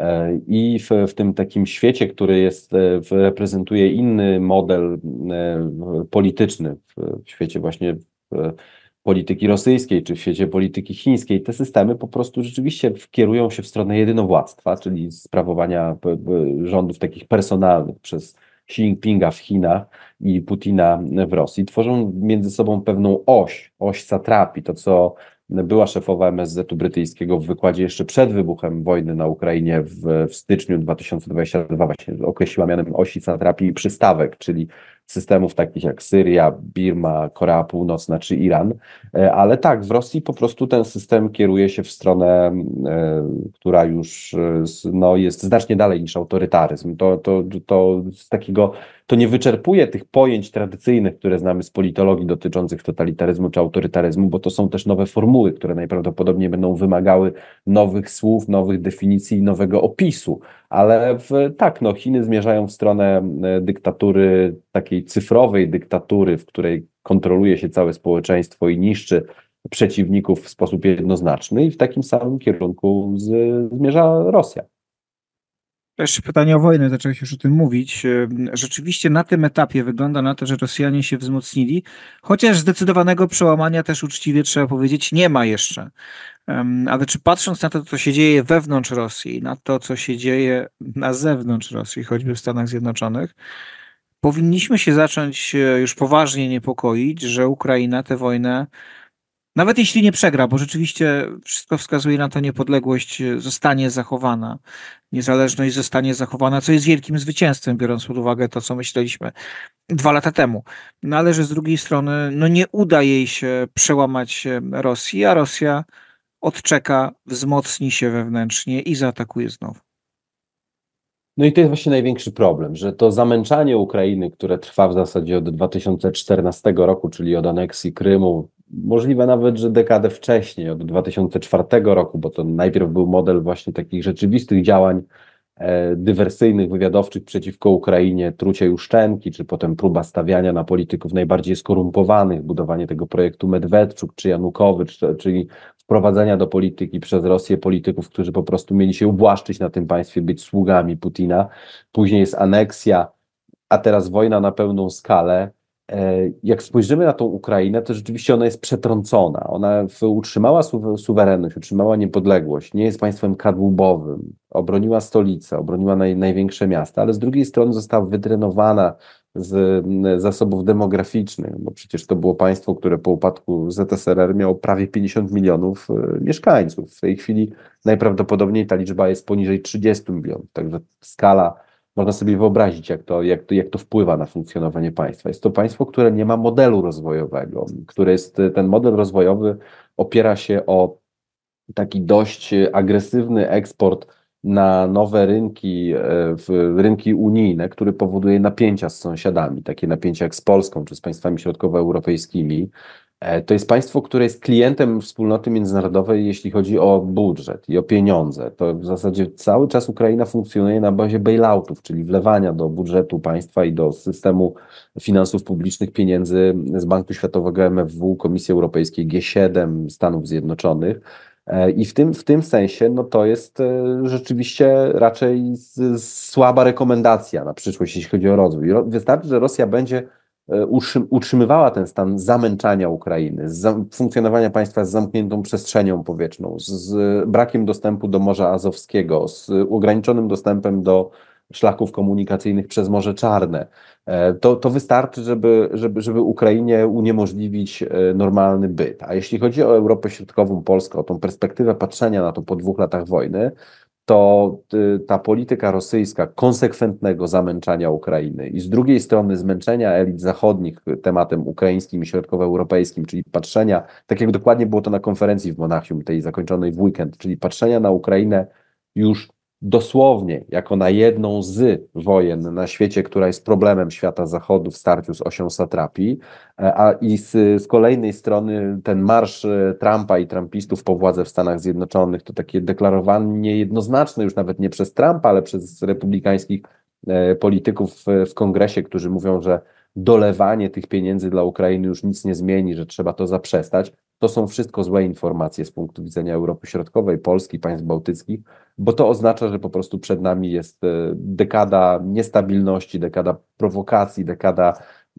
I w, w tym takim świecie, który jest, reprezentuje inny model polityczny, w, w świecie właśnie w, polityki rosyjskiej, czy w świecie polityki chińskiej, te systemy po prostu rzeczywiście kierują się w stronę jedynowładztwa, czyli sprawowania rządów takich personalnych przez Xi Jinpinga w Chinach i Putina w Rosji. Tworzą między sobą pewną oś, oś satrapii, to co była szefowa M S Z-u brytyjskiego w wykładzie jeszcze przed wybuchem wojny na Ukrainie w, w styczniu dwa tysiące dwudziestego drugiego właśnie określiła mianem osi satrapii i przystawek, czyli systemów takich jak Syria, Birma, Korea Północna czy Iran. Ale tak, w Rosji po prostu ten system kieruje się w stronę, która już no, jest znacznie dalej niż autorytaryzm. To, to, to z takiego, to nie wyczerpuje tych pojęć tradycyjnych, które znamy z politologii dotyczących totalitaryzmu czy autorytaryzmu, bo to są też nowe formuły, które najprawdopodobniej będą wymagały nowych słów, nowych definicji, nowego opisu. Ale w, tak, no, Chiny zmierzają w stronę dyktatury, takiej cyfrowej dyktatury, w której kontroluje się całe społeczeństwo i niszczy przeciwników w sposób jednoznaczny, i w takim samym kierunku z, zmierza Rosja. Jeszcze pytanie o wojnę, zacząłeś już o tym mówić. Rzeczywiście na tym etapie wygląda na to, że Rosjanie się wzmocnili, chociaż zdecydowanego przełamania też uczciwie trzeba powiedzieć nie ma jeszcze. Ale czy patrząc na to, co się dzieje wewnątrz Rosji, na to, co się dzieje na zewnątrz Rosji, choćby w Stanach Zjednoczonych, powinniśmy się zacząć już poważnie niepokoić, że Ukraina tę wojnę, nawet jeśli nie przegra, bo rzeczywiście wszystko wskazuje na to, niepodległość zostanie zachowana, niezależność zostanie zachowana, co jest wielkim zwycięstwem, biorąc pod uwagę to, co myśleliśmy dwa lata temu. No ale że z drugiej strony no nie uda jej się przełamać Rosji, a Rosja odczeka, wzmocni się wewnętrznie i zaatakuje znowu. No i to jest właśnie największy problem, że to zamęczanie Ukrainy, które trwa w zasadzie od dwa tysiące czternastego roku, czyli od aneksji Krymu, możliwe nawet, że dekadę wcześniej, od dwa tysiące czwartego roku, bo to najpierw był model właśnie takich rzeczywistych działań dywersyjnych, wywiadowczych przeciwko Ukrainie, trucie Juszczenki, czy potem próba stawiania na polityków najbardziej skorumpowanych, budowanie tego projektu Medwedczuk czy Janukowycz, czyli wprowadzenia do polityki przez Rosję polityków, którzy po prostu mieli się uwłaszczyć na tym państwie, być sługami Putina. Później jest aneksja, a teraz wojna na pełną skalę. Jak spojrzymy na tą Ukrainę, to rzeczywiście ona jest przetrącona. Ona utrzymała suwerenność, utrzymała niepodległość, nie jest państwem kadłubowym, obroniła stolicę, obroniła naj, największe miasta, ale z drugiej strony została wydrenowana z zasobów demograficznych, bo przecież to było państwo, które po upadku Z S R R miało prawie pięćdziesiąt milionów mieszkańców. W tej chwili najprawdopodobniej ta liczba jest poniżej trzydziestu milionów, także skala. Można sobie wyobrazić, jak to, jak, to, jak to wpływa na funkcjonowanie państwa. Jest to państwo, które nie ma modelu rozwojowego, które jest, ten model rozwojowy opiera się o taki dość agresywny eksport na nowe rynki, w rynki unijne, który powoduje napięcia z sąsiadami, takie napięcia jak z Polską czy z państwami środkowoeuropejskimi. To jest państwo, które jest klientem wspólnoty międzynarodowej, jeśli chodzi o budżet i o pieniądze. To w zasadzie cały czas Ukraina funkcjonuje na bazie bailoutów, czyli wlewania do budżetu państwa i do systemu finansów publicznych pieniędzy z Banku Światowego, M F W, Komisji Europejskiej, G siedem, Stanów Zjednoczonych. I w tym, w tym sensie no to jest rzeczywiście raczej z, słaba rekomendacja na przyszłość, jeśli chodzi o rozwój. Wystarczy, że Rosja będzie utrzymywała ten stan zamęczania Ukrainy, z funkcjonowania państwa z zamkniętą przestrzenią powietrzną, z, z brakiem dostępu do Morza Azowskiego, z ograniczonym dostępem do szlaków komunikacyjnych przez Morze Czarne. To, to wystarczy, żeby, żeby, żeby Ukrainie uniemożliwić normalny byt. A jeśli chodzi o Europę Środkową, Polskę, o tą perspektywę patrzenia na to po dwóch latach wojny, to ta polityka rosyjska konsekwentnego zamęczania Ukrainy i z drugiej strony zmęczenia elit zachodnich tematem ukraińskim i środkowoeuropejskim, czyli patrzenia, tak jak dokładnie było to na konferencji w Monachium, tej zakończonej w weekend, czyli patrzenia na Ukrainę już dosłownie jako na jedną z wojen na świecie, która jest problemem świata zachodu w starciu z osią satrapii, a i z, z kolejnej strony ten marsz Trumpa i trumpistów po władzę w Stanach Zjednoczonych to takie deklarowanie jednoznaczne już nawet nie przez Trumpa, ale przez republikańskich polityków w, w kongresie, którzy mówią, że dolewanie tych pieniędzy dla Ukrainy już nic nie zmieni, że trzeba to zaprzestać. To są wszystko złe informacje z punktu widzenia Europy Środkowej, Polski, państw bałtyckich, bo to oznacza, że po prostu przed nami jest dekada niestabilności, dekada prowokacji, dekada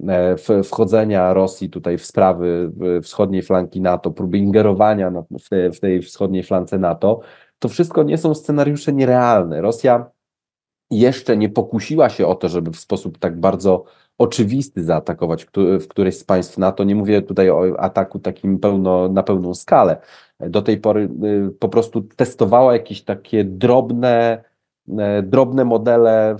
wchodzenia Rosji tutaj w sprawy wschodniej flanki NATO, próby ingerowania w tej, w tej wschodniej flance NATO. To wszystko nie są scenariusze nierealne. Rosja jeszcze nie pokusiła się o to, żeby w sposób tak bardzo oczywisty zaatakować w któreś z państw NATO. Nie mówię tutaj o ataku takim pełno, na pełną skalę. Do tej pory po prostu testowała jakieś takie drobne, drobne modele,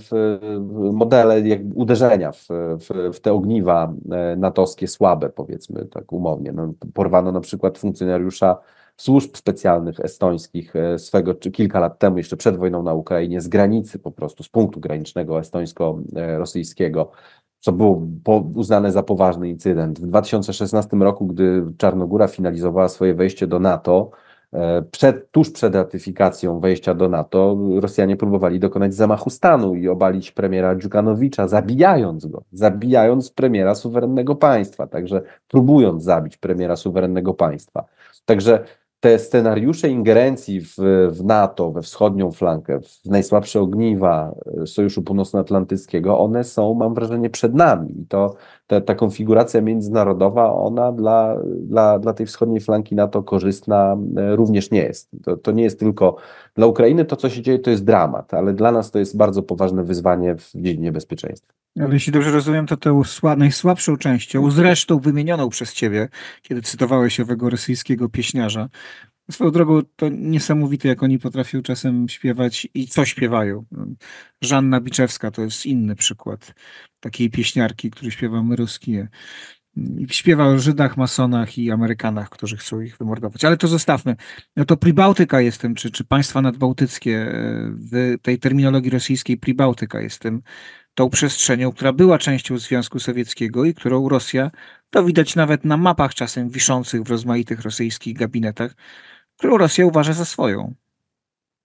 modele jak uderzenia w, w, w te ogniwa natowskie słabe, powiedzmy tak umownie. No, porwano na przykład funkcjonariusza służb specjalnych estońskich swego, czy kilka lat temu, jeszcze przed wojną na Ukrainie, z granicy po prostu, z punktu granicznego estońsko-rosyjskiego, co było uznane za poważny incydent. W dwa tysiące szesnastym roku, gdy Czarnogóra finalizowała swoje wejście do NATO, przed, tuż przed ratyfikacją wejścia do NATO, Rosjanie próbowali dokonać zamachu stanu i obalić premiera Dziukanowicza, zabijając go, zabijając premiera suwerennego państwa, także próbując zabić premiera suwerennego państwa. Także te scenariusze ingerencji w, w NATO, we wschodnią flankę, w najsłabsze ogniwa Sojuszu Północnoatlantyckiego, one są, mam wrażenie, przed nami. I to, ta, ta konfiguracja międzynarodowa, ona dla, dla, dla tej wschodniej flanki NATO korzystna również nie jest. To, to nie jest tylko dla Ukrainy, to co się dzieje, to jest dramat, ale dla nas to jest bardzo poważne wyzwanie w dziedzinie bezpieczeństwa. Ale jeśli dobrze rozumiem, to tę sła, najsłabszą częścią, zresztą wymienioną przez ciebie, kiedy cytowałeś owego rosyjskiego pieśniarza. Swoją drogą to niesamowite, jak oni potrafią czasem śpiewać i co śpiewają. Żanna Biczewska to jest inny przykład takiej pieśniarki, który śpiewa My Ruskie. Śpiewa o Żydach, masonach i Amerykanach, którzy chcą ich wymordować. Ale to zostawmy. No to Pribałtyka jest tym, czy, czy państwa nadbałtyckie, w tej terminologii rosyjskiej Pribałtyka jest tym, tą przestrzenią, która była częścią Związku Sowieckiego i którą Rosja, to widać nawet na mapach czasem wiszących w rozmaitych rosyjskich gabinetach, którą Rosja uważa za swoją.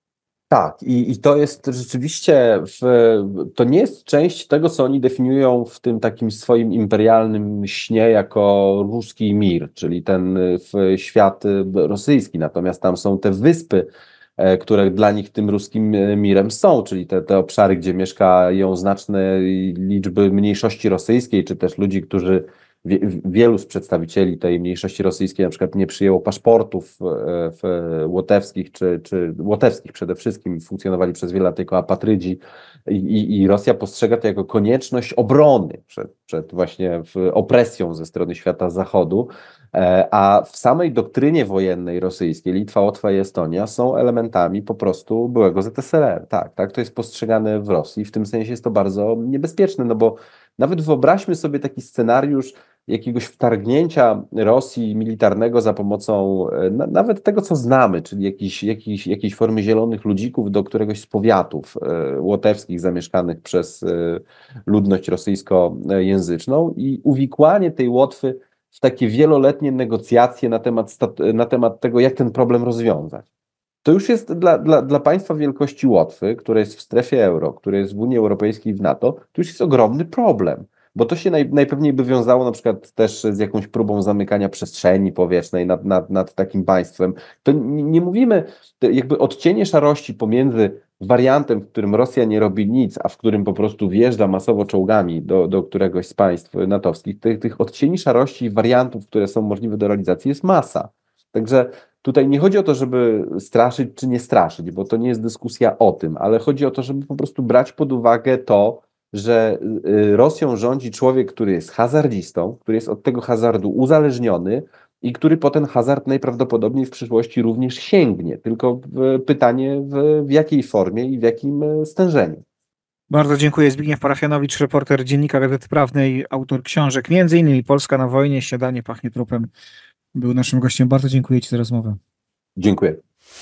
Tak, i, i to jest rzeczywiście, w, to nie jest część tego, co oni definiują w tym takim swoim imperialnym śnie jako ruski mir, czyli ten w świat rosyjski. Natomiast tam są te wyspy, e, które dla nich tym ruskim mirem są, czyli te, te obszary, gdzie mieszkają znaczne liczby mniejszości rosyjskiej, czy też ludzi, którzy Wie, wielu z przedstawicieli tej mniejszości rosyjskiej na przykład nie przyjęło paszportów e, w, łotewskich, czy, czy łotewskich przede wszystkim, funkcjonowali przez wiele lat jako apatrydzi i, i, i Rosja postrzega to jako konieczność obrony przed, przed właśnie opresją ze strony świata zachodu, e, a w samej doktrynie wojennej rosyjskiej Litwa, Łotwa i Estonia są elementami po prostu byłego Z S R R. Tak, tak, to jest postrzegane w Rosji. W tym sensie jest to bardzo niebezpieczne, no bo nawet wyobraźmy sobie taki scenariusz jakiegoś wtargnięcia Rosji militarnego za pomocą na, nawet tego, co znamy, czyli jakiejś, jakiejś, jakiejś formy zielonych ludzików do któregoś z powiatów e, łotewskich zamieszkanych przez e, ludność rosyjskojęzyczną i uwikłanie tej Łotwy w takie wieloletnie negocjacje na temat, na temat tego, jak ten problem rozwiązać. To już jest dla, dla, dla państwa wielkości Łotwy, które jest w strefie euro, które jest w Unii Europejskiej i w NATO, to już jest ogromny problem, bo to się naj, najpewniej by wiązało na przykład też z jakąś próbą zamykania przestrzeni powietrznej nad, nad, nad takim państwem. To nie, nie mówimy, to jakby odcienie szarości pomiędzy wariantem, w którym Rosja nie robi nic, a w którym po prostu wjeżdża masowo czołgami do, do któregoś z państw natowskich, tych, tych odcieni szarości i wariantów, które są możliwe do realizacji, jest masa. Także tutaj nie chodzi o to, żeby straszyć czy nie straszyć, bo to nie jest dyskusja o tym, ale chodzi o to, żeby po prostu brać pod uwagę to, że Rosją rządzi człowiek, który jest hazardzistą, który jest od tego hazardu uzależniony i który po ten hazard najprawdopodobniej w przyszłości również sięgnie. Tylko pytanie w, w jakiej formie i w jakim stężeniu. Bardzo dziękuję. Zbigniew Parafianowicz, reporter Dziennika Gazety Prawnej, autor książek, między innymi Polska na wojnie, Śniadanie pachnie trupem. Był naszym gościem. Bardzo dziękuję Ci za rozmowę. Dziękuję.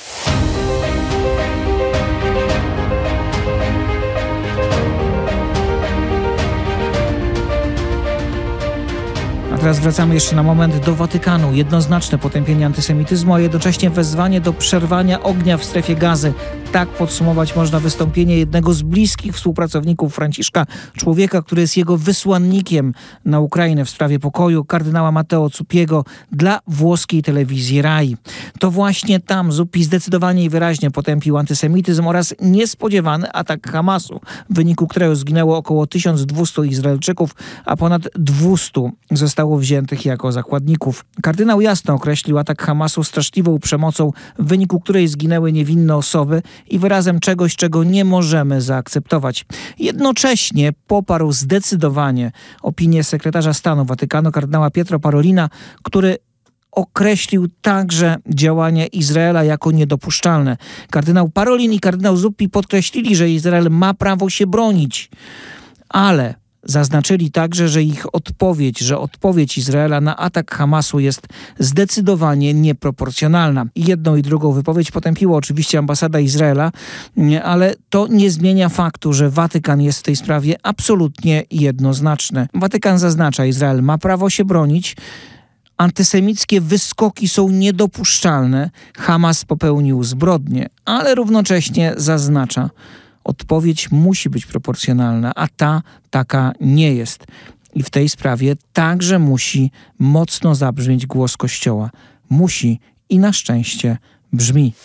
A teraz wracamy jeszcze na moment do Watykanu. Jednoznaczne potępienie antysemityzmu, a jednocześnie wezwanie do przerwania ognia w strefie Gazy. Tak podsumować można wystąpienie jednego z bliskich współpracowników Franciszka, człowieka, który jest jego wysłannikiem na Ukrainę w sprawie pokoju, kardynała Matteo Zuppiego dla włoskiej telewizji Rai. To właśnie tam Zuppi zdecydowanie i wyraźnie potępił antysemityzm oraz niespodziewany atak Hamasu, w wyniku którego zginęło około tysiąc dwieście Izraelczyków, a ponad dwieście zostało wziętych jako zakładników. Kardynał jasno określił atak Hamasu straszliwą przemocą, w wyniku której zginęły niewinne osoby i wyrazem czegoś, czego nie możemy zaakceptować. Jednocześnie poparł zdecydowanie opinię sekretarza stanu Watykanu kardynała Pietro Parolina, który określił także działania Izraela jako niedopuszczalne. Kardynał Parolin i kardynał Zuppi podkreślili, że Izrael ma prawo się bronić, ale zaznaczyli także, że ich odpowiedź, że odpowiedź Izraela na atak Hamasu jest zdecydowanie nieproporcjonalna. Jedną i drugą wypowiedź potępiła oczywiście ambasada Izraela, ale to nie zmienia faktu, że Watykan jest w tej sprawie absolutnie jednoznaczny. Watykan zaznacza, Izrael ma prawo się bronić, antysemickie wyskoki są niedopuszczalne, Hamas popełnił zbrodnie, ale równocześnie zaznacza, odpowiedź musi być proporcjonalna, a ta taka nie jest. I w tej sprawie także musi mocno zabrzmieć głos Kościoła. Musi i na szczęście brzmi.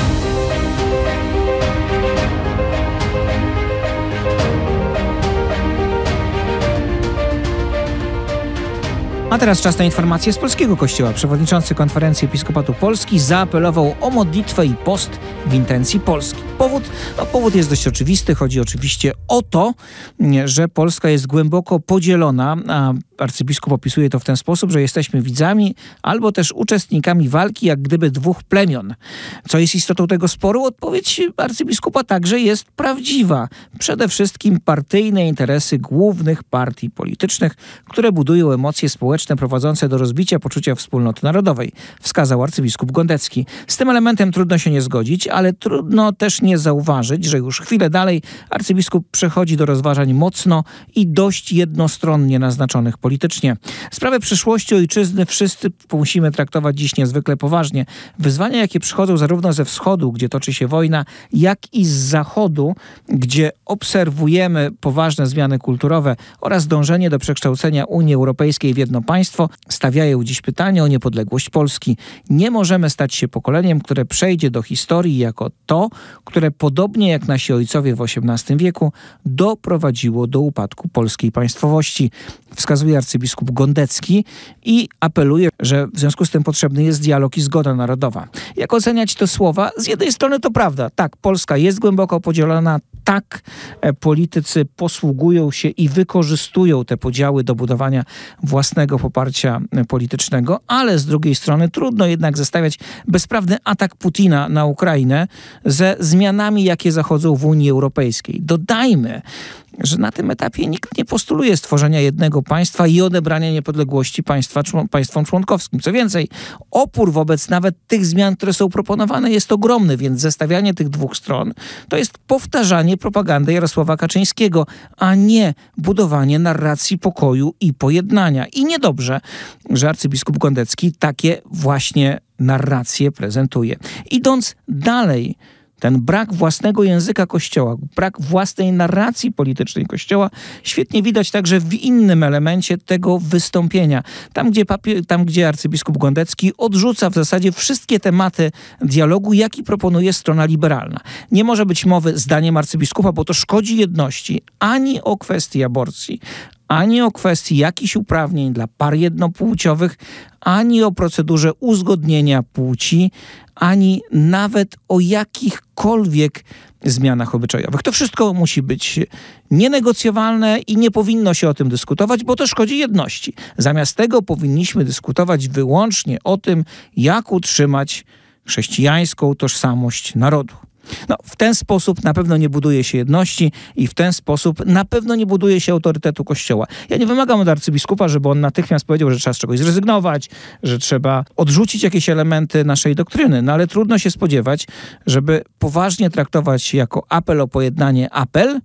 A teraz czas na informacje z polskiego kościoła. Przewodniczący Konferencji Episkopatu Polski zaapelował o modlitwę i post w intencji Polski. Powód? No, powód jest dość oczywisty. Chodzi oczywiście o to, że Polska jest głęboko podzielona, a arcybiskup opisuje to w ten sposób, że jesteśmy widzami albo też uczestnikami walki jak gdyby dwóch plemion. Co jest istotą tego sporu? Odpowiedź arcybiskupa także jest prawdziwa. Przede wszystkim partyjne interesy głównych partii politycznych, które budują emocje społeczne prowadzące do rozbicia poczucia wspólnoty narodowej, wskazał arcybiskup Gondecki. Z tym elementem trudno się nie zgodzić, ale trudno też nie słusznie zauważyć, że już chwilę dalej arcybiskup przechodzi do rozważań mocno i dość jednostronnie naznaczonych politycznie. Sprawę przyszłości ojczyzny wszyscy musimy traktować dziś niezwykle poważnie. Wyzwania, jakie przychodzą zarówno ze wschodu, gdzie toczy się wojna, jak i z zachodu, gdzie obserwujemy poważne zmiany kulturowe oraz dążenie do przekształcenia Unii Europejskiej w jedno państwo, stawiają dziś pytanie o niepodległość Polski. Nie możemy stać się pokoleniem, które przejdzie do historii jako to, które podobnie jak nasi ojcowie w osiemnastym wieku doprowadziło do upadku polskiej państwowości, wskazuje arcybiskup Gondecki i apeluje, że w związku z tym potrzebny jest dialog i zgoda narodowa. Jak oceniać te słowa? Z jednej strony to prawda. Tak, Polska jest głęboko podzielona. Tak, politycy posługują się i wykorzystują te podziały do budowania własnego poparcia politycznego, ale z drugiej strony trudno jednak zestawiać bezprawny atak Putina na Ukrainę ze zmianami, jakie zachodzą w Unii Europejskiej. Dodajmy, że na tym etapie nikt nie postuluje stworzenia jednego państwa i odebrania niepodległości państwa, człon, państwom członkowskim. Co więcej, opór wobec nawet tych zmian, które są proponowane, jest ogromny, więc zestawianie tych dwóch stron to jest powtarzanie propagandy Jarosława Kaczyńskiego, a nie budowanie narracji pokoju i pojednania. I niedobrze, że arcybiskup Gondecki takie właśnie narracje prezentuje. Idąc dalej, ten brak własnego języka Kościoła, brak własnej narracji politycznej Kościoła świetnie widać także w innym elemencie tego wystąpienia. Tam, gdzie, papie- tam, gdzie arcybiskup Gondecki odrzuca w zasadzie wszystkie tematy dialogu, jaki proponuje strona liberalna. Nie może być mowy, zdaniem arcybiskupa, bo to szkodzi jedności, ani o kwestii aborcji, ani o kwestii jakichś uprawnień dla par jednopłciowych, ani o procedurze uzgodnienia płci, ani nawet o jakichkolwiek zmianach obyczajowych. To wszystko musi być nienegocjowalne i nie powinno się o tym dyskutować, bo to szkodzi jedności. Zamiast tego powinniśmy dyskutować wyłącznie o tym, jak utrzymać chrześcijańską tożsamość narodu. No, w ten sposób na pewno nie buduje się jedności i w ten sposób na pewno nie buduje się autorytetu Kościoła. Ja nie wymagam od arcybiskupa, żeby on natychmiast powiedział, że trzeba z czegoś zrezygnować, że trzeba odrzucić jakieś elementy naszej doktryny, no ale trudno się spodziewać, żeby poważnie traktować jako apel o pojednanie apel,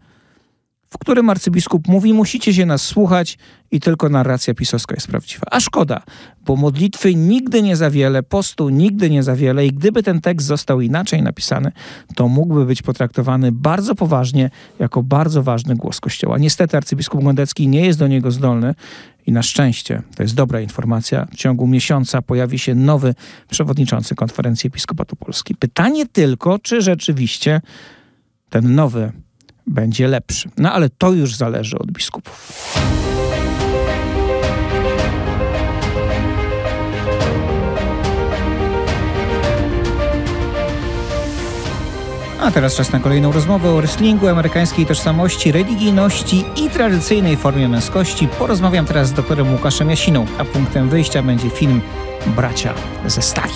w którym arcybiskup mówi, musicie się nas słuchać i tylko narracja pisowska jest prawdziwa. A szkoda, bo modlitwy nigdy nie za wiele, postu nigdy nie za wiele i gdyby ten tekst został inaczej napisany, to mógłby być potraktowany bardzo poważnie jako bardzo ważny głos Kościoła. Niestety arcybiskup Gondecki nie jest do niego zdolny i na szczęście, to jest dobra informacja, w ciągu miesiąca pojawi się nowy przewodniczący Konferencji Episkopatu Polski. Pytanie tylko, czy rzeczywiście ten nowy będzie lepszy. No ale to już zależy od biskupów. A teraz czas na kolejną rozmowę o wrestlingu, amerykańskiej tożsamości, religijności i tradycyjnej formie męskości. Porozmawiam teraz z doktorem Łukaszem Jasiną, a punktem wyjścia będzie film Bracia ze stali.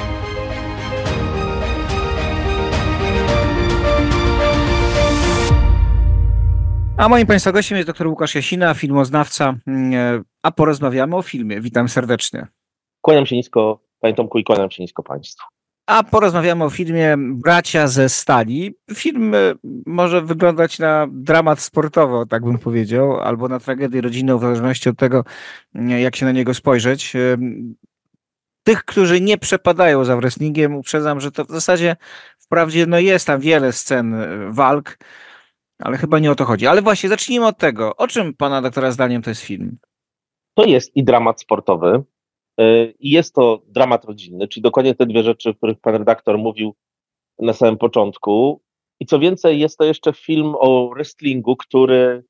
A moim Państwa gościem jest dr Łukasz Jasina, filmoznawca, a porozmawiamy o filmie. Witam serdecznie. Kłaniam się nisko, Panie Tomku, i kłaniam się nisko Państwu. A porozmawiamy o filmie Bracia ze stali. Film może wyglądać na dramat sportowy, tak bym powiedział, albo na tragedię rodzinną, w zależności od tego, jak się na niego spojrzeć. Tych, którzy nie przepadają za wrestlingiem, uprzedzam, że to w zasadzie wprawdzie no jest tam wiele scen walk, ale chyba nie o to chodzi. Ale właśnie, zacznijmy od tego. O czym pana doktora zdaniem to jest film? To jest i dramat sportowy, i jest to dramat rodzinny, czyli dokładnie te dwie rzeczy, o których pan redaktor mówił na samym początku. I co więcej, jest to jeszcze film o wrestlingu, który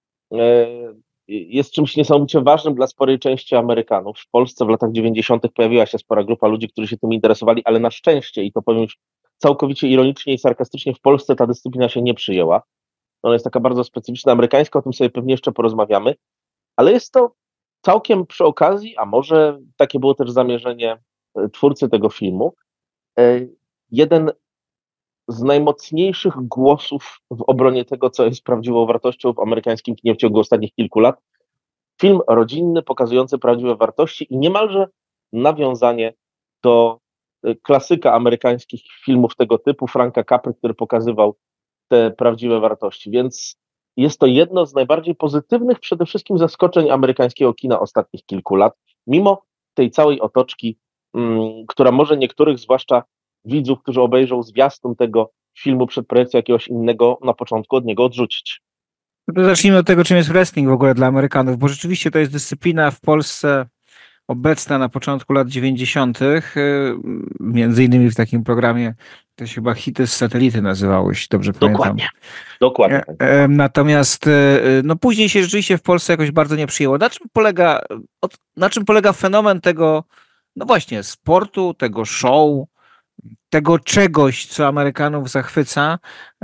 jest czymś niesamowicie ważnym dla sporej części Amerykanów. W Polsce w latach dziewięćdziesiątych pojawiła się spora grupa ludzi, którzy się tym interesowali, ale na szczęście, i to powiem już całkowicie ironicznie i sarkastycznie, w Polsce ta dyscyplina się nie przyjęła. Ona jest taka bardzo specyficzna, amerykańska, o tym sobie pewnie jeszcze porozmawiamy, ale jest to całkiem przy okazji, a może takie było też zamierzenie twórcy tego filmu, jeden z najmocniejszych głosów w obronie tego, co jest prawdziwą wartością w amerykańskim kinie w ciągu ostatnich kilku lat. Film rodzinny, pokazujący prawdziwe wartości i niemalże nawiązanie do klasyka amerykańskich filmów tego typu, Franka Capry, który pokazywał te prawdziwe wartości. Więc jest to jedno z najbardziej pozytywnych przede wszystkim zaskoczeń amerykańskiego kina ostatnich kilku lat, mimo tej całej otoczki, mm, która może niektórych, zwłaszcza widzów, którzy obejrzą zwiastun tego filmu przed projekcją jakiegoś innego, na początku od niego odrzucić. To zacznijmy od tego, czym jest wrestling w ogóle dla Amerykanów, bo rzeczywiście to jest dyscyplina w Polsce obecna na początku lat dziewięćdziesiątych. Między innymi w takim programie, to się chyba Hity z satelity nazywało, jeśli dobrze Dokładnie. pamiętam. Dokładnie. Natomiast no później się rzeczywiście w Polsce jakoś bardzo nie przyjęło. Na czym polega, na czym polega fenomen tego, no właśnie, sportu, tego show, tego czegoś, co Amerykanów zachwyca,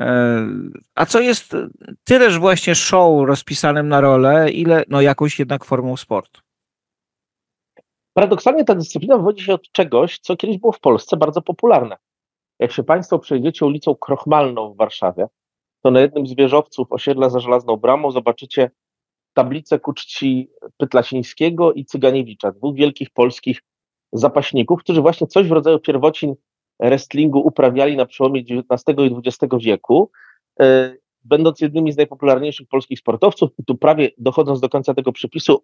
a co jest tyleż właśnie show rozpisanym na rolę, ile no jakąś jednak formą sportu? Paradoksalnie ta dyscyplina wywodzi się od czegoś, co kiedyś było w Polsce bardzo popularne. Jak się Państwo przejdziecie ulicą Krochmalną w Warszawie, to na jednym z wieżowców osiedla za Żelazną Bramą zobaczycie tablicę ku czci Pytlasińskiego i Cyganiewicza, dwóch wielkich polskich zapaśników, którzy właśnie coś w rodzaju pierwocin wrestlingu uprawiali na przełomie dziewiętnastego i dwudziestego wieku, e, będąc jednymi z najpopularniejszych polskich sportowców. I tu prawie dochodząc do końca tego przepisu,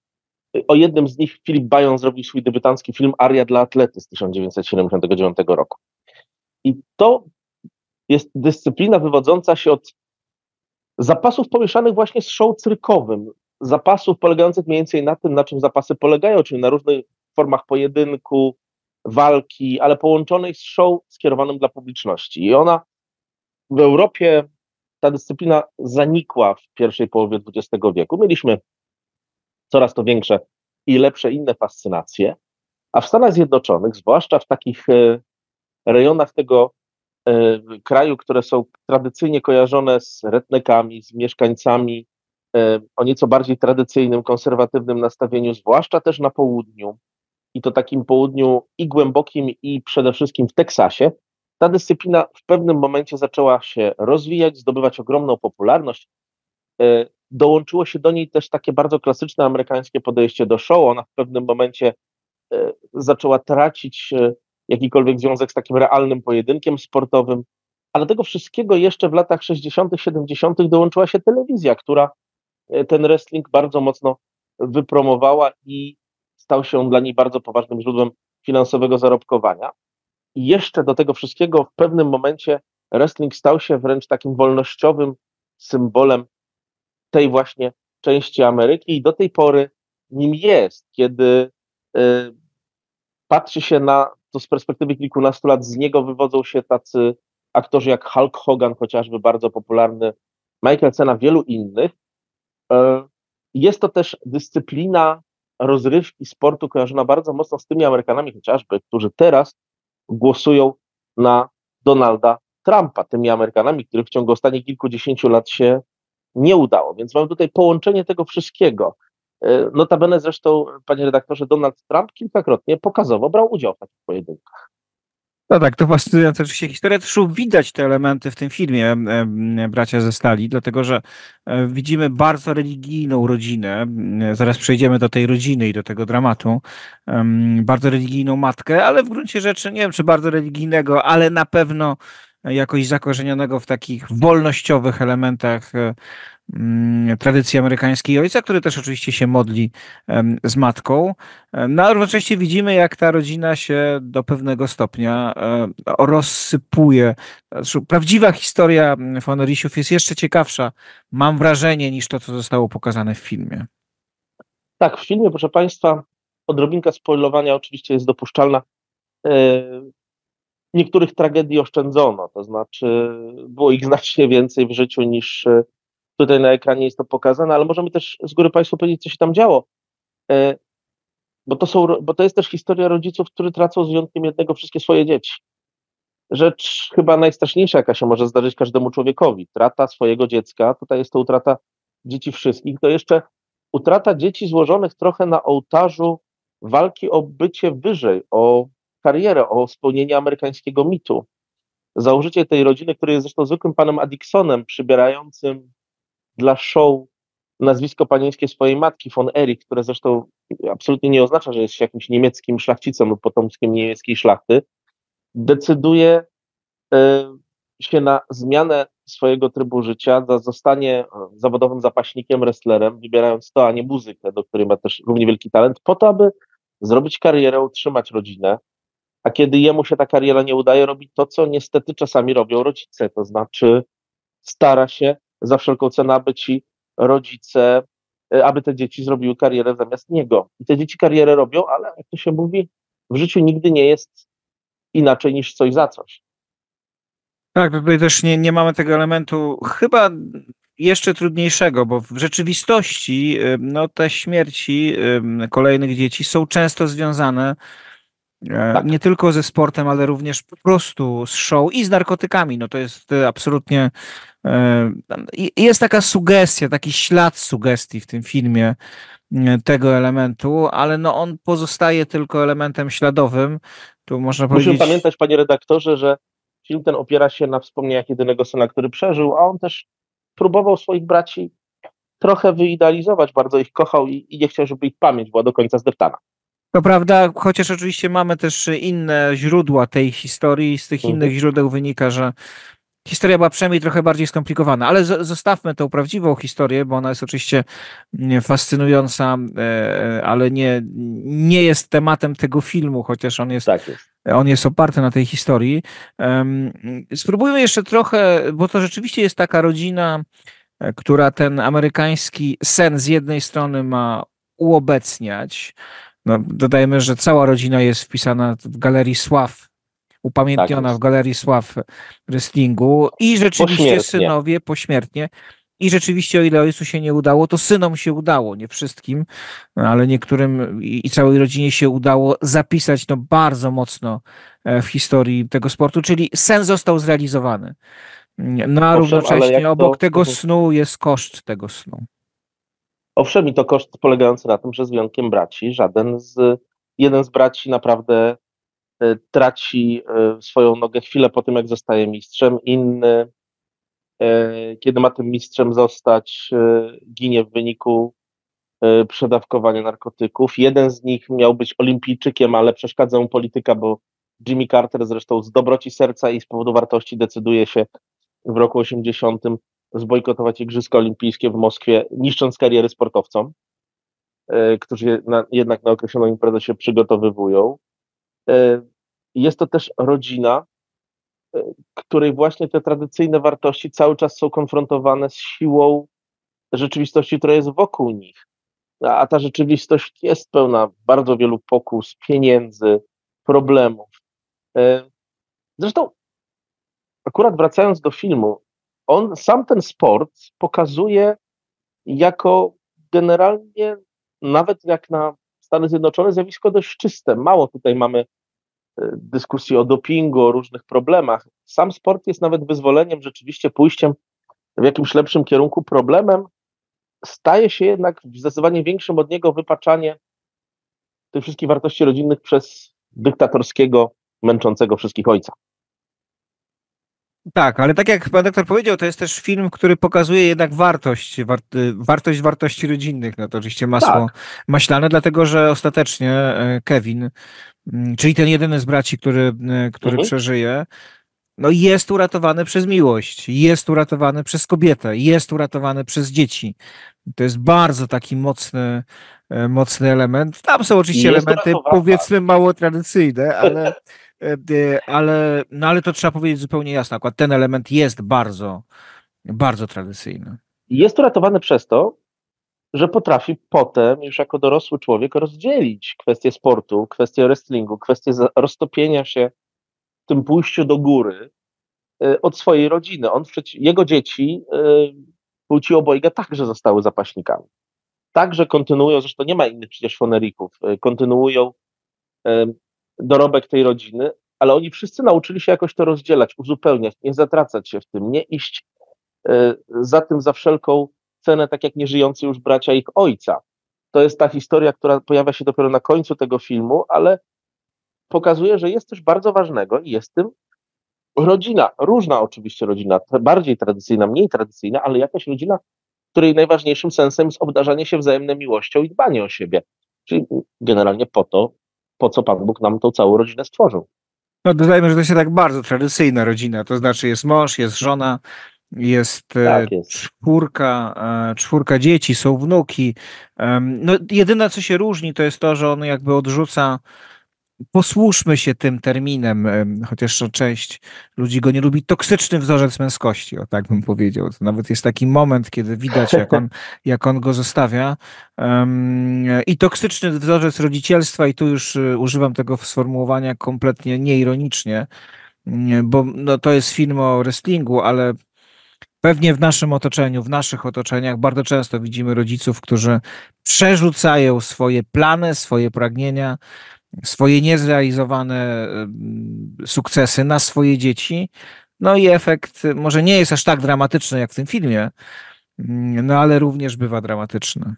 o jednym z nich Filip Bajon zrobił swój debiutancki film Aria dla atlety z tysiąc dziewięćset siedemdziesiątego dziewiątego roku. I to jest dyscyplina wywodząca się od zapasów pomieszanych właśnie z show cyrkowym, zapasów polegających mniej więcej na tym, na czym zapasy polegają, czyli na różnych formach pojedynku, walki, ale połączonej z show skierowanym dla publiczności. I ona w Europie, ta dyscyplina zanikła w pierwszej połowie dwudziestego wieku. Mieliśmy coraz to większe i lepsze inne fascynacje, a w Stanach Zjednoczonych, zwłaszcza w takich e, rejonach tego e, kraju, które są tradycyjnie kojarzone z redneckami, z mieszkańcami e, o nieco bardziej tradycyjnym, konserwatywnym nastawieniu, zwłaszcza też na południu, i to takim południu i głębokim, i przede wszystkim w Teksasie, ta dyscyplina w pewnym momencie zaczęła się rozwijać, zdobywać ogromną popularność. E, Dołączyło się do niej też takie bardzo klasyczne amerykańskie podejście do show. Ona w pewnym momencie e, zaczęła tracić e, jakikolwiek związek z takim realnym pojedynkiem sportowym, ale do tego wszystkiego jeszcze w latach sześćdziesiątych, siedemdziesiątych dołączyła się telewizja, która e, ten wrestling bardzo mocno wypromowała i stał się on dla niej bardzo poważnym źródłem finansowego zarobkowania. I jeszcze do tego wszystkiego w pewnym momencie wrestling stał się wręcz takim wolnościowym symbolem tej właśnie części Ameryki i do tej pory nim jest, kiedy y, patrzy się na to z perspektywy kilkunastu lat, z niego wywodzą się tacy aktorzy jak Hulk Hogan, chociażby bardzo popularny, Michael Cena, wielu innych. Y, jest to też dyscyplina rozrywki sportu kojarzona bardzo mocno z tymi Amerykanami chociażby, którzy teraz głosują na Donalda Trumpa, tymi Amerykanami, których w ciągu ostatnich kilkudziesięciu lat się nie udało. Więc mamy tutaj połączenie tego wszystkiego. Notabene zresztą, panie redaktorze, Donald Trump kilkakrotnie pokazowo brał udział w takich pojedynkach. No tak, to fascynująca oczywiście historia. Też widać te elementy w tym filmie Bracia ze Stali, dlatego że widzimy bardzo religijną rodzinę. Zaraz przejdziemy do tej rodziny i do tego dramatu. Bardzo religijną matkę, ale w gruncie rzeczy nie wiem, czy bardzo religijnego, ale na pewno jakoś zakorzenionego w takich wolnościowych elementach tradycji amerykańskiej ojca, który też oczywiście się modli z matką. No a równocześnie widzimy, jak ta rodzina się do pewnego stopnia rozsypuje. Prawdziwa historia Fonorisiów jest jeszcze ciekawsza, mam wrażenie, niż to, co zostało pokazane w filmie. Tak, w filmie, proszę Państwa, odrobinka spoilowania oczywiście jest dopuszczalna. Niektórych tragedii oszczędzono, to znaczy było ich znacznie więcej w życiu niż tutaj na ekranie jest to pokazane, ale możemy też z góry Państwu powiedzieć, co się tam działo. Bo to, są, bo to jest też historia rodziców, którzy tracą z wyjątkiem jednego wszystkie swoje dzieci. Rzecz chyba najstraszniejsza, jaka się może zdarzyć każdemu człowiekowi. Trata swojego dziecka, tutaj jest to utrata dzieci wszystkich, to jeszcze utrata dzieci złożonych trochę na ołtarzu walki o bycie wyżej, o karierę, o spełnienie amerykańskiego mitu. Założyciel tej rodziny, który jest zresztą zwykłym panem Addiksonem, przybierającym dla show nazwisko panieńskie swojej matki, von Erich, które zresztą absolutnie nie oznacza, że jest jakimś niemieckim szlachcicem lub potomskiem niemieckiej szlachty, decyduje y, się na zmianę swojego trybu życia, za zostanie zawodowym zapaśnikiem, wrestlerem, wybierając to, a nie muzykę, do której ma też równie wielki talent, po to, aby zrobić karierę, utrzymać rodzinę, a kiedy jemu się ta kariera nie udaje, robi to, co niestety czasami robią rodzice, to znaczy stara się za wszelką cenę, aby ci rodzice, y, aby te dzieci zrobiły karierę zamiast niego. I te dzieci karierę robią, ale jak to się mówi, w życiu nigdy nie jest inaczej niż coś za coś. Tak, tutaj też nie, nie mamy tego elementu chyba jeszcze trudniejszego, bo w rzeczywistości y, no, te śmierci y, kolejnych dzieci są często związane e, Tak. nie tylko ze sportem, ale również po prostu z show i z narkotykami. No to jest y, absolutnie e, i- jest taka sugestia, taki ślad sugestii w tym filmie y, tego elementu, ale no on pozostaje tylko elementem śladowym. Tu można Musimy powiedzieć. pamiętać, panie redaktorze, że film ten opiera się na wspomnieniach jedynego syna, który przeżył, a on też próbował swoich braci trochę wyidealizować, bardzo ich kochał i, i nie chciał, żeby ich pamięć była do końca zdeptana. To prawda, chociaż oczywiście mamy też inne źródła tej historii. Z tych Mhm. innych źródeł wynika, że historia była przynajmniej trochę bardziej skomplikowana. Ale z- zostawmy tą prawdziwą historię, bo ona jest oczywiście mm, fascynująca, e, ale nie, nie jest tematem tego filmu, chociaż on jest, Tak jest. on jest oparty na tej historii. Em, Spróbujmy jeszcze trochę, bo to rzeczywiście jest taka rodzina, e, która ten amerykański sen z jednej strony ma uobecniać. No, dodajmy, że cała rodzina jest wpisana w Galerii Sław, upamiętniona Tak jest. w Galerii Sław wrestlingu i rzeczywiście Pośmiertnie. synowie pośmiertnie. I rzeczywiście, o ile ojcu się nie udało, to synom się udało, nie wszystkim, no, ale niektórym i i całej rodzinie się udało zapisać no, bardzo mocno e, w historii tego sportu, czyli sen został zrealizowany. No a Owszem, ale równocześnie jak obok to- tego Mhm. snu jest koszt tego snu. Owszem, i to koszt polegający na tym, że z wyjątkiem braci, żaden z, jeden z braci naprawdę e, traci e, swoją nogę chwilę po tym, jak zostaje mistrzem, inny, e, kiedy ma tym mistrzem zostać, e, ginie w wyniku e, przedawkowania narkotyków. Jeden z nich miał być olimpijczykiem, ale przeszkadza mu polityka, bo Jimmy Carter zresztą z dobroci serca i z powodu wartości decyduje się w roku osiemdziesiątym zbojkotować Igrzyska Olimpijskie w Moskwie, niszcząc kariery sportowcom, e, którzy je- na, jednak na określoną imprezę się przygotowywują. E, Jest to też rodzina, e, której właśnie te tradycyjne wartości cały czas są konfrontowane z siłą rzeczywistości, która jest wokół nich. A a ta rzeczywistość jest pełna bardzo wielu pokus, pieniędzy, problemów. E, Zresztą, akurat wracając do filmu, on sam ten sport pokazuje jako generalnie, nawet jak na Stany Zjednoczone, zjawisko dość czyste. Mało tutaj mamy e, dyskusji o dopingu, o różnych problemach. Sam sport jest nawet wyzwoleniem, rzeczywiście pójściem w jakimś lepszym kierunku. Problemem staje się jednak w zdecydowanie większym od niego wypaczanie tych wszystkich wartości rodzinnych przez dyktatorskiego, męczącego wszystkich ojca. Tak, ale tak jak pan doktor powiedział, to jest też film, który pokazuje jednak wartość, war, wartość wartości rodzinnych. No to oczywiście masło Tak. maślane, dlatego że ostatecznie e, Kevin, mm, czyli ten jedyny z braci, który, e, który Mhm. przeżyje, no jest uratowany przez miłość, jest uratowany przez kobietę, jest uratowany przez dzieci. To jest bardzo taki mocny, e, mocny element. Tam są oczywiście Jest elementy, uratowany. powiedzmy, mało tradycyjne, ale, e, e, ale, no ale to trzeba powiedzieć zupełnie jasno. Akurat ten element jest bardzo, bardzo tradycyjny. Jest uratowany przez to, że potrafi potem, już jako dorosły człowiek, rozdzielić kwestię sportu, kwestię wrestlingu, kwestię za- roztopienia się w tym pójściu do góry y, od swojej rodziny. On, przeci- jego dzieci y, płci obojga także zostały zapaśnikami. Także kontynuują, zresztą nie ma innych przecież fonerików, y, kontynuują y, dorobek tej rodziny, ale oni wszyscy nauczyli się jakoś to rozdzielać, uzupełniać, nie zatracać się w tym, nie iść y, za tym za wszelką cenę, tak jak nieżyjący już bracia ich ojca. To jest ta historia, która pojawia się dopiero na końcu tego filmu, ale pokazuje, że jest coś bardzo ważnego i jest tym rodzina, różna oczywiście rodzina, tra- bardziej tradycyjna, mniej tradycyjna, ale jakaś rodzina, której najważniejszym sensem jest obdarzanie się wzajemną miłością i dbanie o siebie. Czyli generalnie po to, po co Pan Bóg nam tą całą rodzinę stworzył. No dodajmy, że to jest tak bardzo tradycyjna rodzina, to znaczy jest mąż, jest żona, jest, Tak jest. czwórka, czwórka dzieci, są wnuki. No jedyne, co się różni, to jest to, że on jakby odrzuca, posłuszmy się tym terminem, chociaż część ludzi go nie lubi, toksyczny wzorzec męskości, o tak bym powiedział. To nawet jest taki moment, kiedy widać, jak on, jak on go zostawia. I toksyczny wzorzec rodzicielstwa, i tu już używam tego sformułowania kompletnie nieironicznie, bo no, to jest film o wrestlingu, ale pewnie w naszym otoczeniu, w naszych otoczeniach bardzo często widzimy rodziców, którzy przerzucają swoje plany, swoje pragnienia, swoje niezrealizowane sukcesy na swoje dzieci. No i efekt może nie jest aż tak dramatyczny jak w tym filmie, no ale również bywa dramatyczny.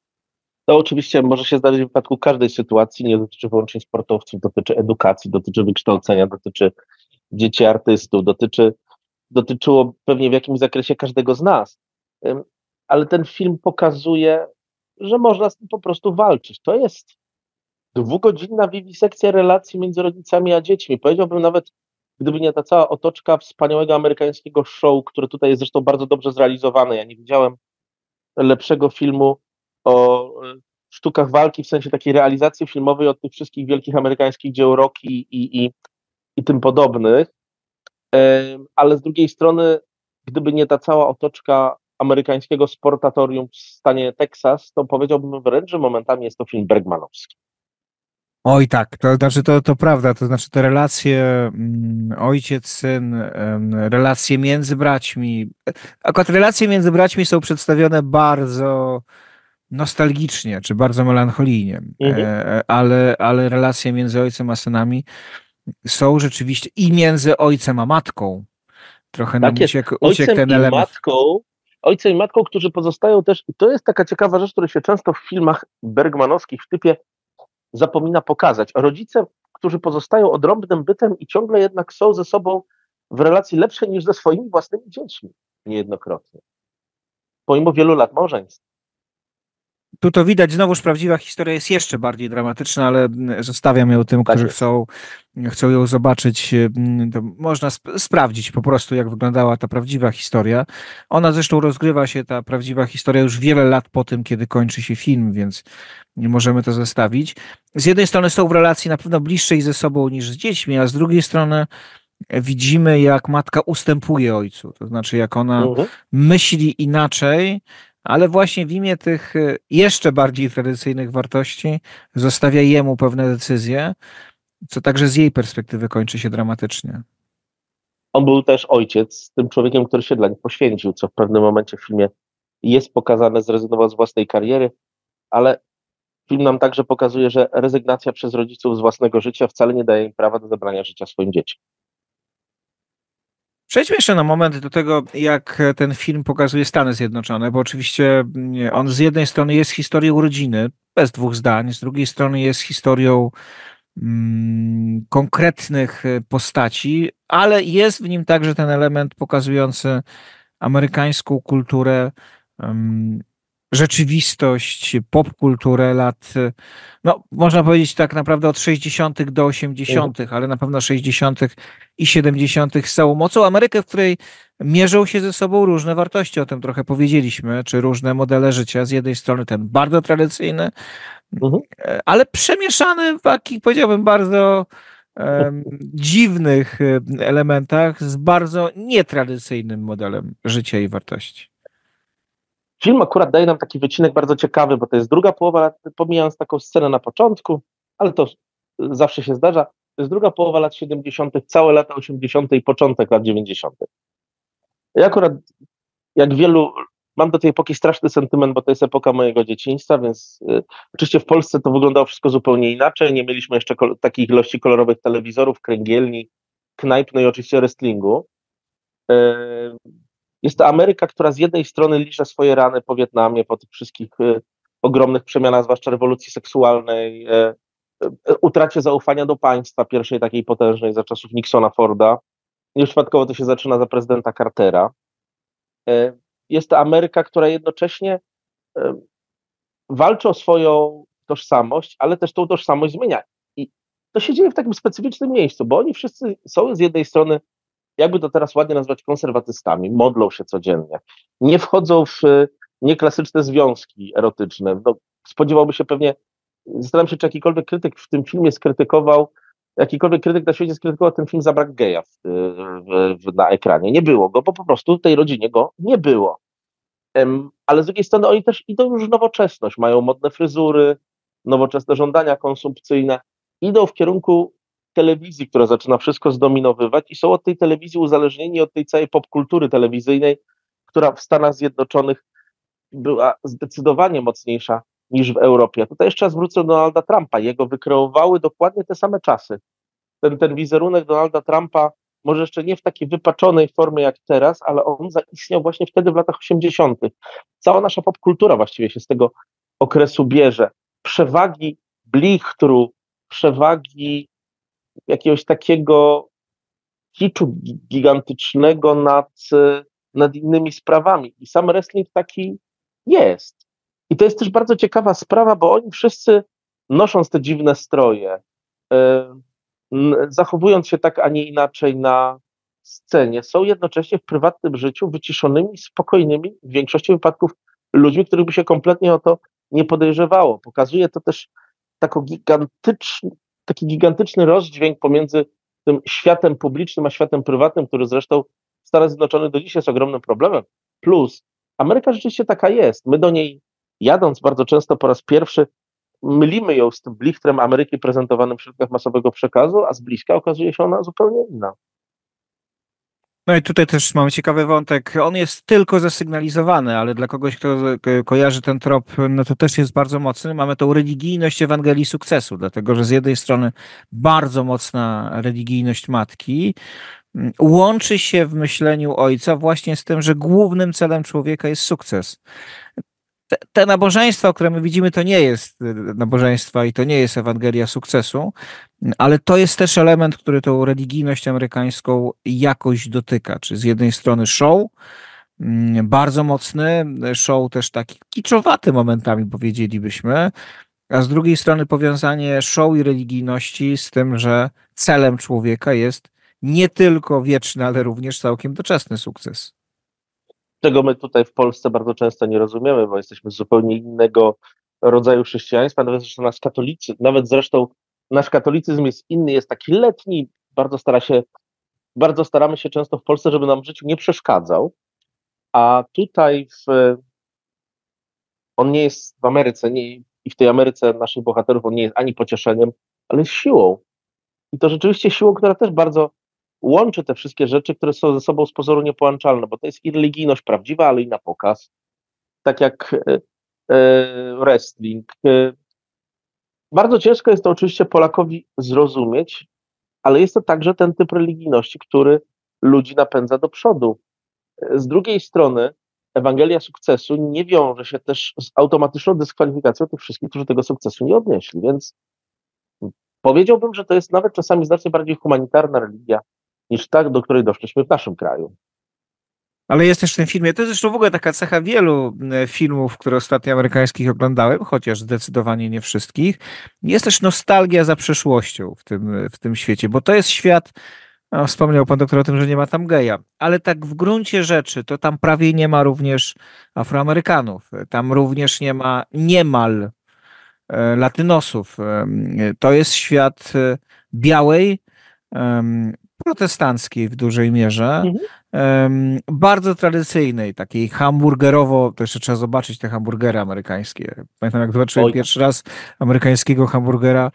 To oczywiście może się zdarzyć w przypadku każdej sytuacji, nie dotyczy wyłącznie sportowców, dotyczy edukacji, dotyczy wykształcenia, dotyczy dzieci artystów, dotyczy, dotyczyło pewnie w jakimś zakresie każdego z nas. Ale ten film pokazuje, że można z tym po prostu walczyć. To jest dwugodzinna wiwisekcja relacji między rodzicami a dziećmi. Powiedziałbym nawet, gdyby nie ta cała otoczka wspaniałego amerykańskiego show, które tutaj jest zresztą bardzo dobrze zrealizowane. Ja nie widziałem lepszego filmu o sztukach walki, w sensie takiej realizacji filmowej od tych wszystkich wielkich amerykańskich dzieł Rocky i, i, i tym podobnych. Ale z drugiej strony, gdyby nie ta cała otoczka amerykańskiego sportatorium w stanie Teksas, to powiedziałbym wręcz, że momentami jest to film bergmanowski. Oj tak, to znaczy to, to prawda, to znaczy te relacje ojciec, syn, relacje między braćmi, akurat relacje między braćmi są przedstawione bardzo nostalgicznie, czy bardzo melancholijnie, mhm. ale, ale relacje między ojcem a synami są rzeczywiście i między ojcem a matką. Trochę nam tak uciekł, uciekł ten element. Matką, ojcem i matką, którzy pozostają też, i to jest taka ciekawa rzecz, która się często w filmach bergmanowskich w typie zapomina pokazać. Rodzice, którzy pozostają odrębnym bytem i ciągle jednak są ze sobą w relacji lepszej niż ze swoimi własnymi dziećmi. Niejednokrotnie. Pomimo wielu lat małżeństwa. Tu to widać, znowuż prawdziwa historia jest jeszcze bardziej dramatyczna, ale zostawiam ją tym, którzy chcą, chcą ją zobaczyć. To można sp sprawdzić po prostu, jak wyglądała ta prawdziwa historia. Ona zresztą rozgrywa się, ta prawdziwa historia, już wiele lat po tym, kiedy kończy się film, więc nie możemy to zostawić. Z jednej strony są w relacji na pewno bliższej ze sobą niż z dziećmi, a z drugiej strony widzimy, jak matka ustępuje ojcu. To znaczy, jak ona mhm. myśli inaczej, ale właśnie w imię tych jeszcze bardziej tradycyjnych wartości zostawia jemu pewne decyzje, co także z jej perspektywy kończy się dramatycznie. On był też ojciec, tym człowiekiem, który się dla nich poświęcił, co w pewnym momencie w filmie jest pokazane, zrezygnował z własnej kariery, ale film nam także pokazuje, że rezygnacja przez rodziców z własnego życia wcale nie daje im prawa do zabrania życia swoim dzieciom. Przejdźmy jeszcze na moment do tego, jak ten film pokazuje Stany Zjednoczone, bo oczywiście on z jednej strony jest historią rodziny, bez dwóch zdań, z drugiej strony jest historią mm, konkretnych postaci, ale jest w nim także ten element pokazujący amerykańską kulturę, um, rzeczywistość, popkulturę lat, no można powiedzieć tak naprawdę od sześćdziesiątych do osiemdziesiątych, ale na pewno sześćdziesiątych i siedemdziesiątych z całą mocą. Amerykę, w której mierzą się ze sobą różne wartości, o tym trochę powiedzieliśmy, czy różne modele życia. Z jednej strony ten bardzo tradycyjny, mhm. ale przemieszany w takich, powiedziałbym, bardzo um, dziwnych elementach z bardzo nietradycyjnym modelem życia i wartości. Film akurat daje nam taki wycinek bardzo ciekawy, bo to jest druga połowa lat, pomijając taką scenę na początku, ale to zawsze się zdarza, to jest druga połowa lat siedemdziesiątych, całe lata osiemdziesiąte i początek lat dziewięćdziesiątych. Ja akurat, jak wielu, mam do tej epoki straszny sentyment, bo to jest epoka mojego dzieciństwa, więc y, oczywiście w Polsce to wyglądało wszystko zupełnie inaczej, nie mieliśmy jeszcze takiej ilości kolorowych telewizorów, kręgielni, knajp, no i oczywiście wrestlingu. Y, Jest to Ameryka, która z jednej strony liże swoje rany po Wietnamie, po tych wszystkich y, ogromnych przemianach, zwłaszcza rewolucji seksualnej, y, y, utracie zaufania do państwa, pierwszej takiej potężnej za czasów Nixona, Forda. Nieprzypadkowo to się zaczyna za prezydenta Cartera. Y, jest to Ameryka, która jednocześnie y, walczy o swoją tożsamość, ale też tą tożsamość zmienia. I to się dzieje w takim specyficznym miejscu, bo oni wszyscy są z jednej strony, jakby to teraz ładnie nazwać, konserwatystami, modlą się codziennie, nie wchodzą w nieklasyczne związki erotyczne. No, spodziewałby się pewnie, zastanawiam się, czy jakikolwiek krytyk w tym filmie skrytykował, jakikolwiek krytyk na świecie skrytykował ten film za brak geja w, w, w, na ekranie. Nie było go, bo po prostu w tej rodzinie go nie było. Um, ale z drugiej strony oni też idą już w nowoczesność, mają modne fryzury, nowoczesne żądania konsumpcyjne, idą w kierunku telewizji, która zaczyna wszystko zdominowywać i są od tej telewizji uzależnieni, od tej całej popkultury telewizyjnej, która w Stanach Zjednoczonych była zdecydowanie mocniejsza niż w Europie. Tutaj jeszcze raz wrócę do Donalda Trumpa. Jego wykreowały dokładnie te same czasy. Ten, ten wizerunek Donalda Trumpa, może jeszcze nie w takiej wypaczonej formie jak teraz, ale on zaistniał właśnie wtedy w latach osiemdziesiątych. Cała nasza popkultura właściwie się z tego okresu bierze. Przewagi blichtru, przewagi jakiegoś takiego kiczu gigantycznego nad, nad innymi sprawami. I sam wrestling taki jest. I to jest też bardzo ciekawa sprawa, bo oni wszyscy, nosząc te dziwne stroje, yy, zachowując się tak, a nie inaczej na scenie, są jednocześnie w prywatnym życiu wyciszonymi, spokojnymi, w większości wypadków ludźmi, których by się kompletnie o to nie podejrzewało. Pokazuje to też taką gigantyczny, taki gigantyczny rozdźwięk pomiędzy tym światem publicznym a światem prywatnym, który zresztą w Stanach Zjednoczonych do dziś jest ogromnym problemem. Plus Ameryka rzeczywiście taka jest. My do niej jadąc bardzo często po raz pierwszy mylimy ją z tym blichtrem Ameryki prezentowanym w środkach masowego przekazu, a z bliska okazuje się ona zupełnie inna. No i tutaj też mamy ciekawy wątek. On jest tylko zasygnalizowany, ale dla kogoś, kto kojarzy ten trop, no to też jest bardzo mocny. Mamy tą religijność Ewangelii Sukcesu, dlatego że z jednej strony bardzo mocna religijność matki łączy się w myśleniu ojca właśnie z tym, że głównym celem człowieka jest sukces. Te, te nabożeństwa, które my widzimy, to nie jest nabożeństwa i to nie jest Ewangelia Sukcesu, ale to jest też element, który tą religijność amerykańską jakoś dotyka. Czy z jednej strony show, bardzo mocny, show też taki kiczowaty momentami powiedzielibyśmy, a z drugiej strony powiązanie show i religijności z tym, że celem człowieka jest nie tylko wieczny, ale również całkiem doczesny sukces. Czego my tutaj w Polsce bardzo często nie rozumiemy, bo jesteśmy z zupełnie innego rodzaju chrześcijaństwa, nawet zresztą nasz katolicy, nawet zresztą nasz katolicyzm jest inny, jest taki letni, bardzo stara się, bardzo staramy się często w Polsce, żeby nam w życiu nie przeszkadzał, a tutaj w, on nie jest w Ameryce nie, i w tej Ameryce naszych bohaterów on nie jest ani pocieszeniem, ale jest siłą. I to rzeczywiście siłą, która też bardzo łączy te wszystkie rzeczy, które są ze sobą z pozoru niepołączalne, bo to jest i religijność prawdziwa, ale i na pokaz. Tak jak e, e, wrestling. E, bardzo ciężko jest to oczywiście Polakowi zrozumieć, ale jest to także ten typ religijności, który ludzi napędza do przodu. E, z drugiej strony Ewangelia Sukcesu nie wiąże się też z automatyczną dyskwalifikacją tych wszystkich, którzy tego sukcesu nie odnieśli, więc powiedziałbym, że to jest nawet czasami znacznie bardziej humanitarna religia niż ta, do której doszliśmy w naszym kraju. Ale jest też w tym filmie, to jest zresztą w ogóle taka cecha wielu filmów, które ostatnio amerykańskich oglądałem, chociaż zdecydowanie nie wszystkich. Jest też nostalgia za przeszłością w tym, w tym świecie, bo to jest świat, no, wspomniał pan doktor o tym, że nie ma tam geja, ale tak w gruncie rzeczy to tam prawie nie ma również Afroamerykanów, tam również nie ma niemal Latynosów. To jest świat białej, protestanckiej w dużej mierze, mhm. bardzo tradycyjnej, takiej hamburgerowo, to jeszcze trzeba zobaczyć te hamburgery amerykańskie. Pamiętam, jak zobaczyłem Oj. pierwszy raz amerykańskiego hamburgera,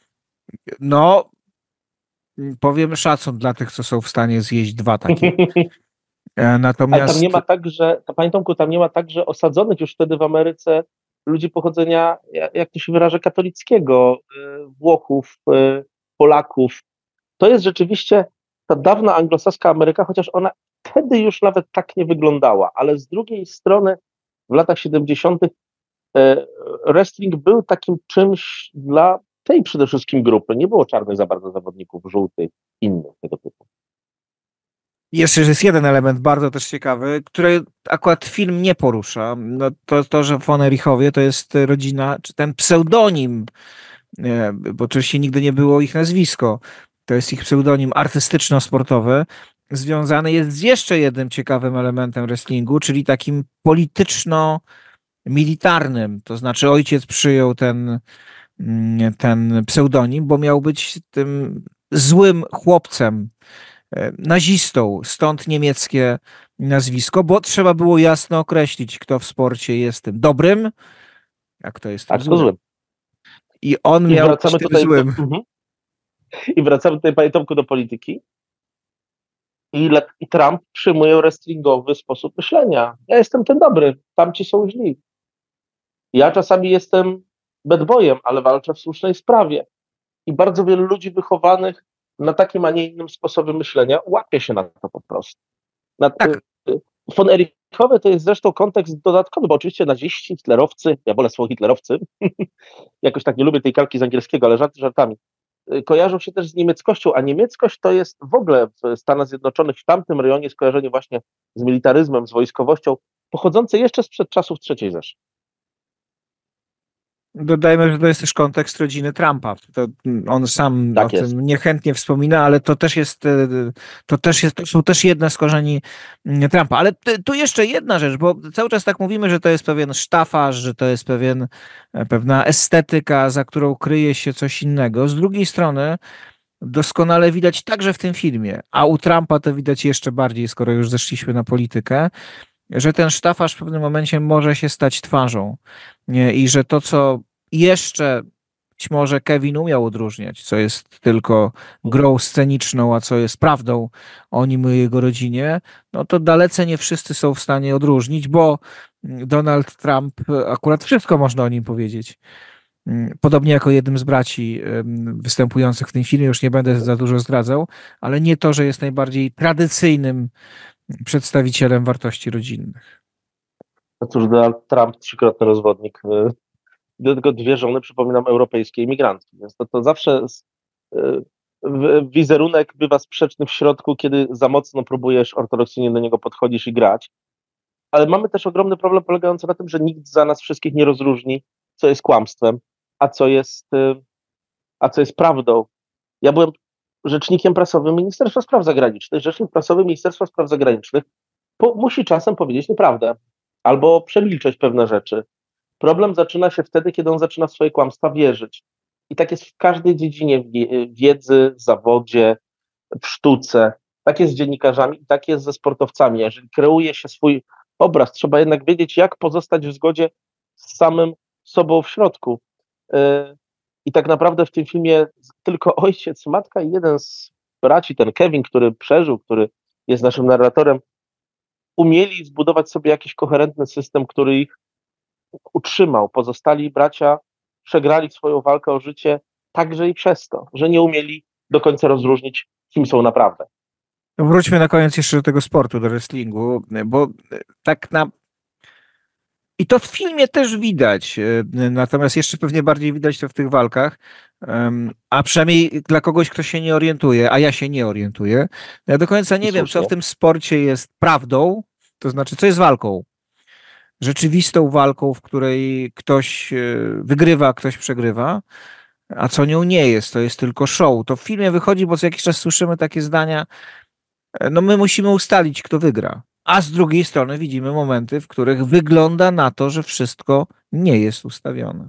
no powiem szacun dla tych, co są w stanie zjeść dwa takie. Natomiast... Ale tam nie ma tak, że, panie Tomku, tam nie ma tak, że osadzonych już wtedy w Ameryce ludzi pochodzenia, jak to się wyraża, katolickiego, Włochów, Polaków. To jest rzeczywiście ta dawna anglosaska Ameryka, chociaż ona wtedy już nawet tak nie wyglądała, ale z drugiej strony w latach siedemdziesiątych wrestling był takim czymś dla tej przede wszystkim grupy. Nie było czarnych za bardzo zawodników, żółtych, innych tego typu. Jeszcze jest jeden element bardzo też ciekawy, który akurat film nie porusza. No to, to, że von Erichowie to jest rodzina, czy ten pseudonim bo oczywiście nigdy nie było ich nazwisko. To jest ich pseudonim artystyczno-sportowy. Związany jest z jeszcze jednym ciekawym elementem wrestlingu, czyli takim polityczno-militarnym. To znaczy ojciec przyjął ten, ten pseudonim, bo miał być tym złym chłopcem, nazistą, stąd niemieckie nazwisko, bo trzeba było jasno określić, kto w sporcie jest tym dobrym, a kto jest tym złym. złym. I on I miał wracamy być tym tutaj złym. Do, uh-huh. I wracamy tutaj, panie Tomku, do polityki. I, I Trump przyjmuje wrestlingowy sposób myślenia. Ja jestem ten dobry, tamci są źli. Ja czasami jestem bad boyem, ale walczę w słusznej sprawie. I bardzo wielu ludzi wychowanych na takim, a nie innym sposobie myślenia łapie się na to po prostu. Na, tak. Von Erichowy to jest zresztą kontekst dodatkowy, bo oczywiście naziści, hitlerowcy, ja wolę słowo hitlerowcy, jakoś tak nie lubię tej kalki z angielskiego, ale żarty żartami, kojarzą się też z niemieckością, a niemieckość to jest w ogóle w Stanach Zjednoczonych, w tamtym rejonie skojarzenie właśnie z militaryzmem, z wojskowością, pochodzące jeszcze sprzed czasów trzeciej Rzeszy. Dodajmy, że to jest też kontekst rodziny Trumpa. To on sam tak o jest. tym niechętnie wspomina, ale to też jest, to też jest, to są też jedne z korzeni Trumpa. Ale tu jeszcze jedna rzecz, bo cały czas tak mówimy, że to jest pewien sztafaż, że to jest pewien, pewna estetyka, za którą kryje się coś innego. Z drugiej strony doskonale widać także w tym filmie, a u Trumpa to widać jeszcze bardziej, skoro już zeszliśmy na politykę, że ten sztafaż w pewnym momencie może się stać twarzą i że to, co jeszcze być może Kevin umiał odróżniać, co jest tylko grą sceniczną, a co jest prawdą o nim i jego rodzinie, no to dalece nie wszyscy są w stanie odróżnić, bo Donald Trump, akurat wszystko można o nim powiedzieć. Podobnie jako jednym z braci występujących w tym filmie, już nie będę za dużo zdradzał, ale nie to, że jest najbardziej tradycyjnym przedstawicielem wartości rodzinnych. No cóż, Donald Trump, trzykrotny rozwodnik, do tego dwie żony, przypominam, europejskie imigrantki, więc to, to zawsze wizerunek bywa sprzeczny w środku, kiedy za mocno próbujesz ortodoksyjnie do niego podchodzisz i grać, ale mamy też ogromny problem polegający na tym, że nikt za nas wszystkich nie rozróżni, co jest kłamstwem, a co jest, a co jest prawdą. Ja byłem rzecznikiem prasowym Ministerstwa Spraw Zagranicznych. Rzecznik prasowy Ministerstwa Spraw Zagranicznych po, musi czasem powiedzieć nieprawdę albo przemilczeć pewne rzeczy. Problem zaczyna się wtedy, kiedy on zaczyna w swoje kłamstwa wierzyć. I tak jest w każdej dziedzinie wiedzy, zawodzie, w sztuce. Tak jest z dziennikarzami i tak jest ze sportowcami. Jeżeli kreuje się swój obraz, trzeba jednak wiedzieć, jak pozostać w zgodzie z samym sobą w środku. I tak naprawdę w tym filmie tylko ojciec, matka i jeden z braci, ten Kevin, który przeżył, który jest naszym narratorem, umieli zbudować sobie jakiś koherentny system, który ich utrzymał. Pozostali bracia przegrali swoją walkę o życie także i przez to, że nie umieli do końca rozróżnić, kim są naprawdę. Wróćmy na koniec jeszcze do tego sportu, do wrestlingu, bo tak na... I to w filmie też widać, natomiast jeszcze pewnie bardziej widać to w tych walkach, a przynajmniej dla kogoś, kto się nie orientuje, a ja się nie orientuję, ja do końca nie wiem, co w tym sporcie jest prawdą, to znaczy, co jest walką. Rzeczywistą walką, w której ktoś wygrywa, ktoś przegrywa, a co nią nie jest, to jest tylko show. To w filmie wychodzi, bo co jakiś czas słyszymy takie zdania, no my musimy ustalić, kto wygra. A z drugiej strony widzimy momenty, w których wygląda na to, że wszystko nie jest ustawione.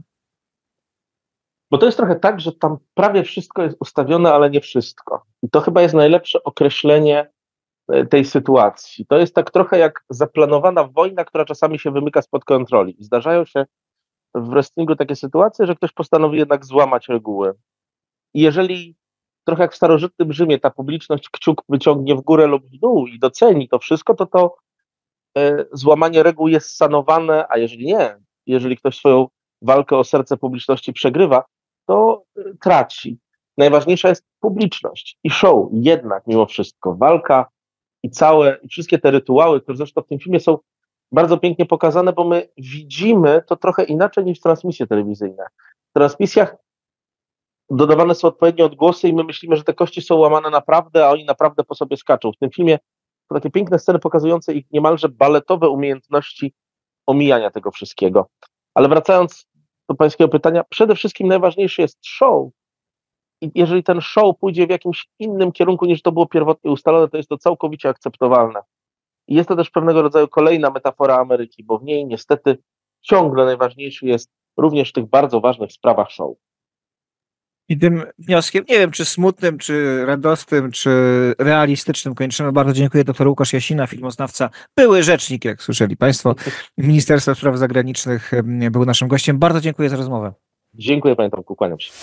Bo to jest trochę tak, że tam prawie wszystko jest ustawione, ale nie wszystko. I to chyba jest najlepsze określenie tej sytuacji. To jest tak trochę jak zaplanowana wojna, która czasami się wymyka spod kontroli. I zdarzają się w wrestlingu takie sytuacje, że ktoś postanowi jednak złamać reguły. I jeżeli trochę jak w starożytnym Rzymie ta publiczność kciuk wyciągnie w górę lub w dół i doceni to wszystko, to to e, złamanie reguł jest sanowane, a jeżeli nie, jeżeli ktoś swoją walkę o serce publiczności przegrywa, to e, traci. Najważniejsza jest publiczność i show. Jednak mimo wszystko walka i całe, i wszystkie te rytuały, które zresztą w tym filmie są bardzo pięknie pokazane, bo my widzimy to trochę inaczej niż transmisje telewizyjne. W transmisjach dodawane są odpowiednie odgłosy i my myślimy, że te kości są łamane naprawdę, a oni naprawdę po sobie skaczą. W tym filmie są takie piękne sceny pokazujące ich niemalże baletowe umiejętności omijania tego wszystkiego. Ale wracając do pańskiego pytania, przede wszystkim najważniejszy jest show. I jeżeli ten show pójdzie w jakimś innym kierunku niż to było pierwotnie ustalone, to jest to całkowicie akceptowalne. I jest to też pewnego rodzaju kolejna metafora Ameryki, bo w niej niestety ciągle najważniejszy jest również w tych bardzo ważnych sprawach show. I tym wnioskiem, nie wiem czy smutnym, czy radosnym, czy realistycznym kończymy. Bardzo dziękuję. Doktor Łukasz Jasina, filmoznawca, były rzecznik, jak słyszeli Państwo, Ministerstwa Spraw Zagranicznych, był naszym gościem. Bardzo dziękuję za rozmowę. Dziękuję Panie Tomku, kłaniam się.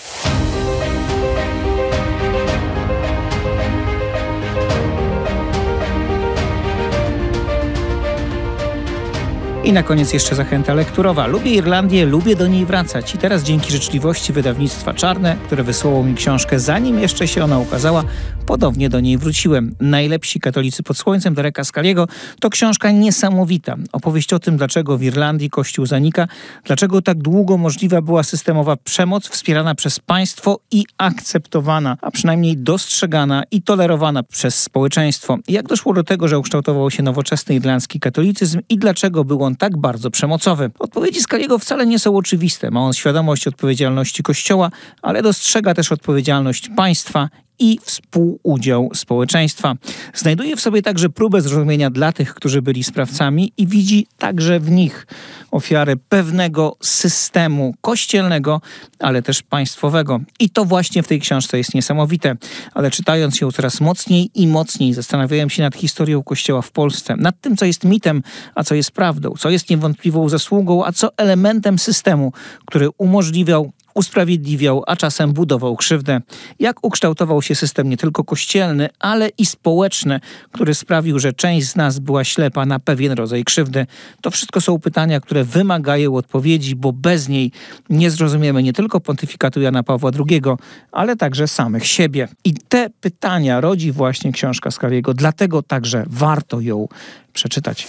I na koniec jeszcze zachęta lekturowa. Lubię Irlandię, lubię do niej wracać. I teraz dzięki życzliwości wydawnictwa Czarne, które wysłało mi książkę zanim jeszcze się ona ukazała, podobnie do niej wróciłem. Najlepsi katolicy pod słońcem Dereka Scaliego to książka niesamowita. Opowieść o tym, dlaczego w Irlandii Kościół zanika, dlaczego tak długo możliwa była systemowa przemoc wspierana przez państwo i akceptowana, a przynajmniej dostrzegana i tolerowana przez społeczeństwo. Jak doszło do tego, że ukształtował się nowoczesny irlandzki katolicyzm i dlaczego był on tak bardzo przemocowy? Odpowiedzi Scaliego wcale nie są oczywiste. Ma on świadomość odpowiedzialności Kościoła, ale dostrzega też odpowiedzialność państwa i współudział społeczeństwa. Znajduje w sobie także próbę zrozumienia dla tych, którzy byli sprawcami i widzi także w nich ofiarę pewnego systemu kościelnego, ale też państwowego. I to właśnie w tej książce jest niesamowite. Ale czytając ją coraz mocniej i mocniej zastanawiałem się nad historią Kościoła w Polsce, nad tym, co jest mitem, a co jest prawdą, co jest niewątpliwą zasługą, a co elementem systemu, który umożliwiał, usprawiedliwiał, a czasem budował krzywdę. Jak ukształtował się system nie tylko kościelny, ale i społeczny, który sprawił, że część z nas była ślepa na pewien rodzaj krzywdy. To wszystko są pytania, które wymagają odpowiedzi, bo bez niej nie zrozumiemy nie tylko pontyfikatu Jana Pawła drugiego, ale także samych siebie. I te pytania rodzi właśnie książka Scaliego, dlatego także warto ją przeczytać.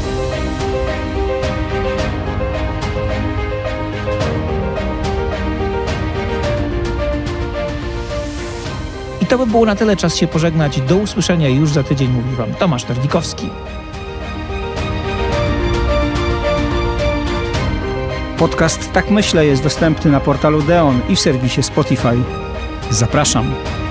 I to by było na tyle, czas się pożegnać. Do usłyszenia już za tydzień, mówi Wam Tomasz Tardikowski. Podcast Tak Myślę jest dostępny na portalu Deon i w serwisie Spotify. Zapraszam.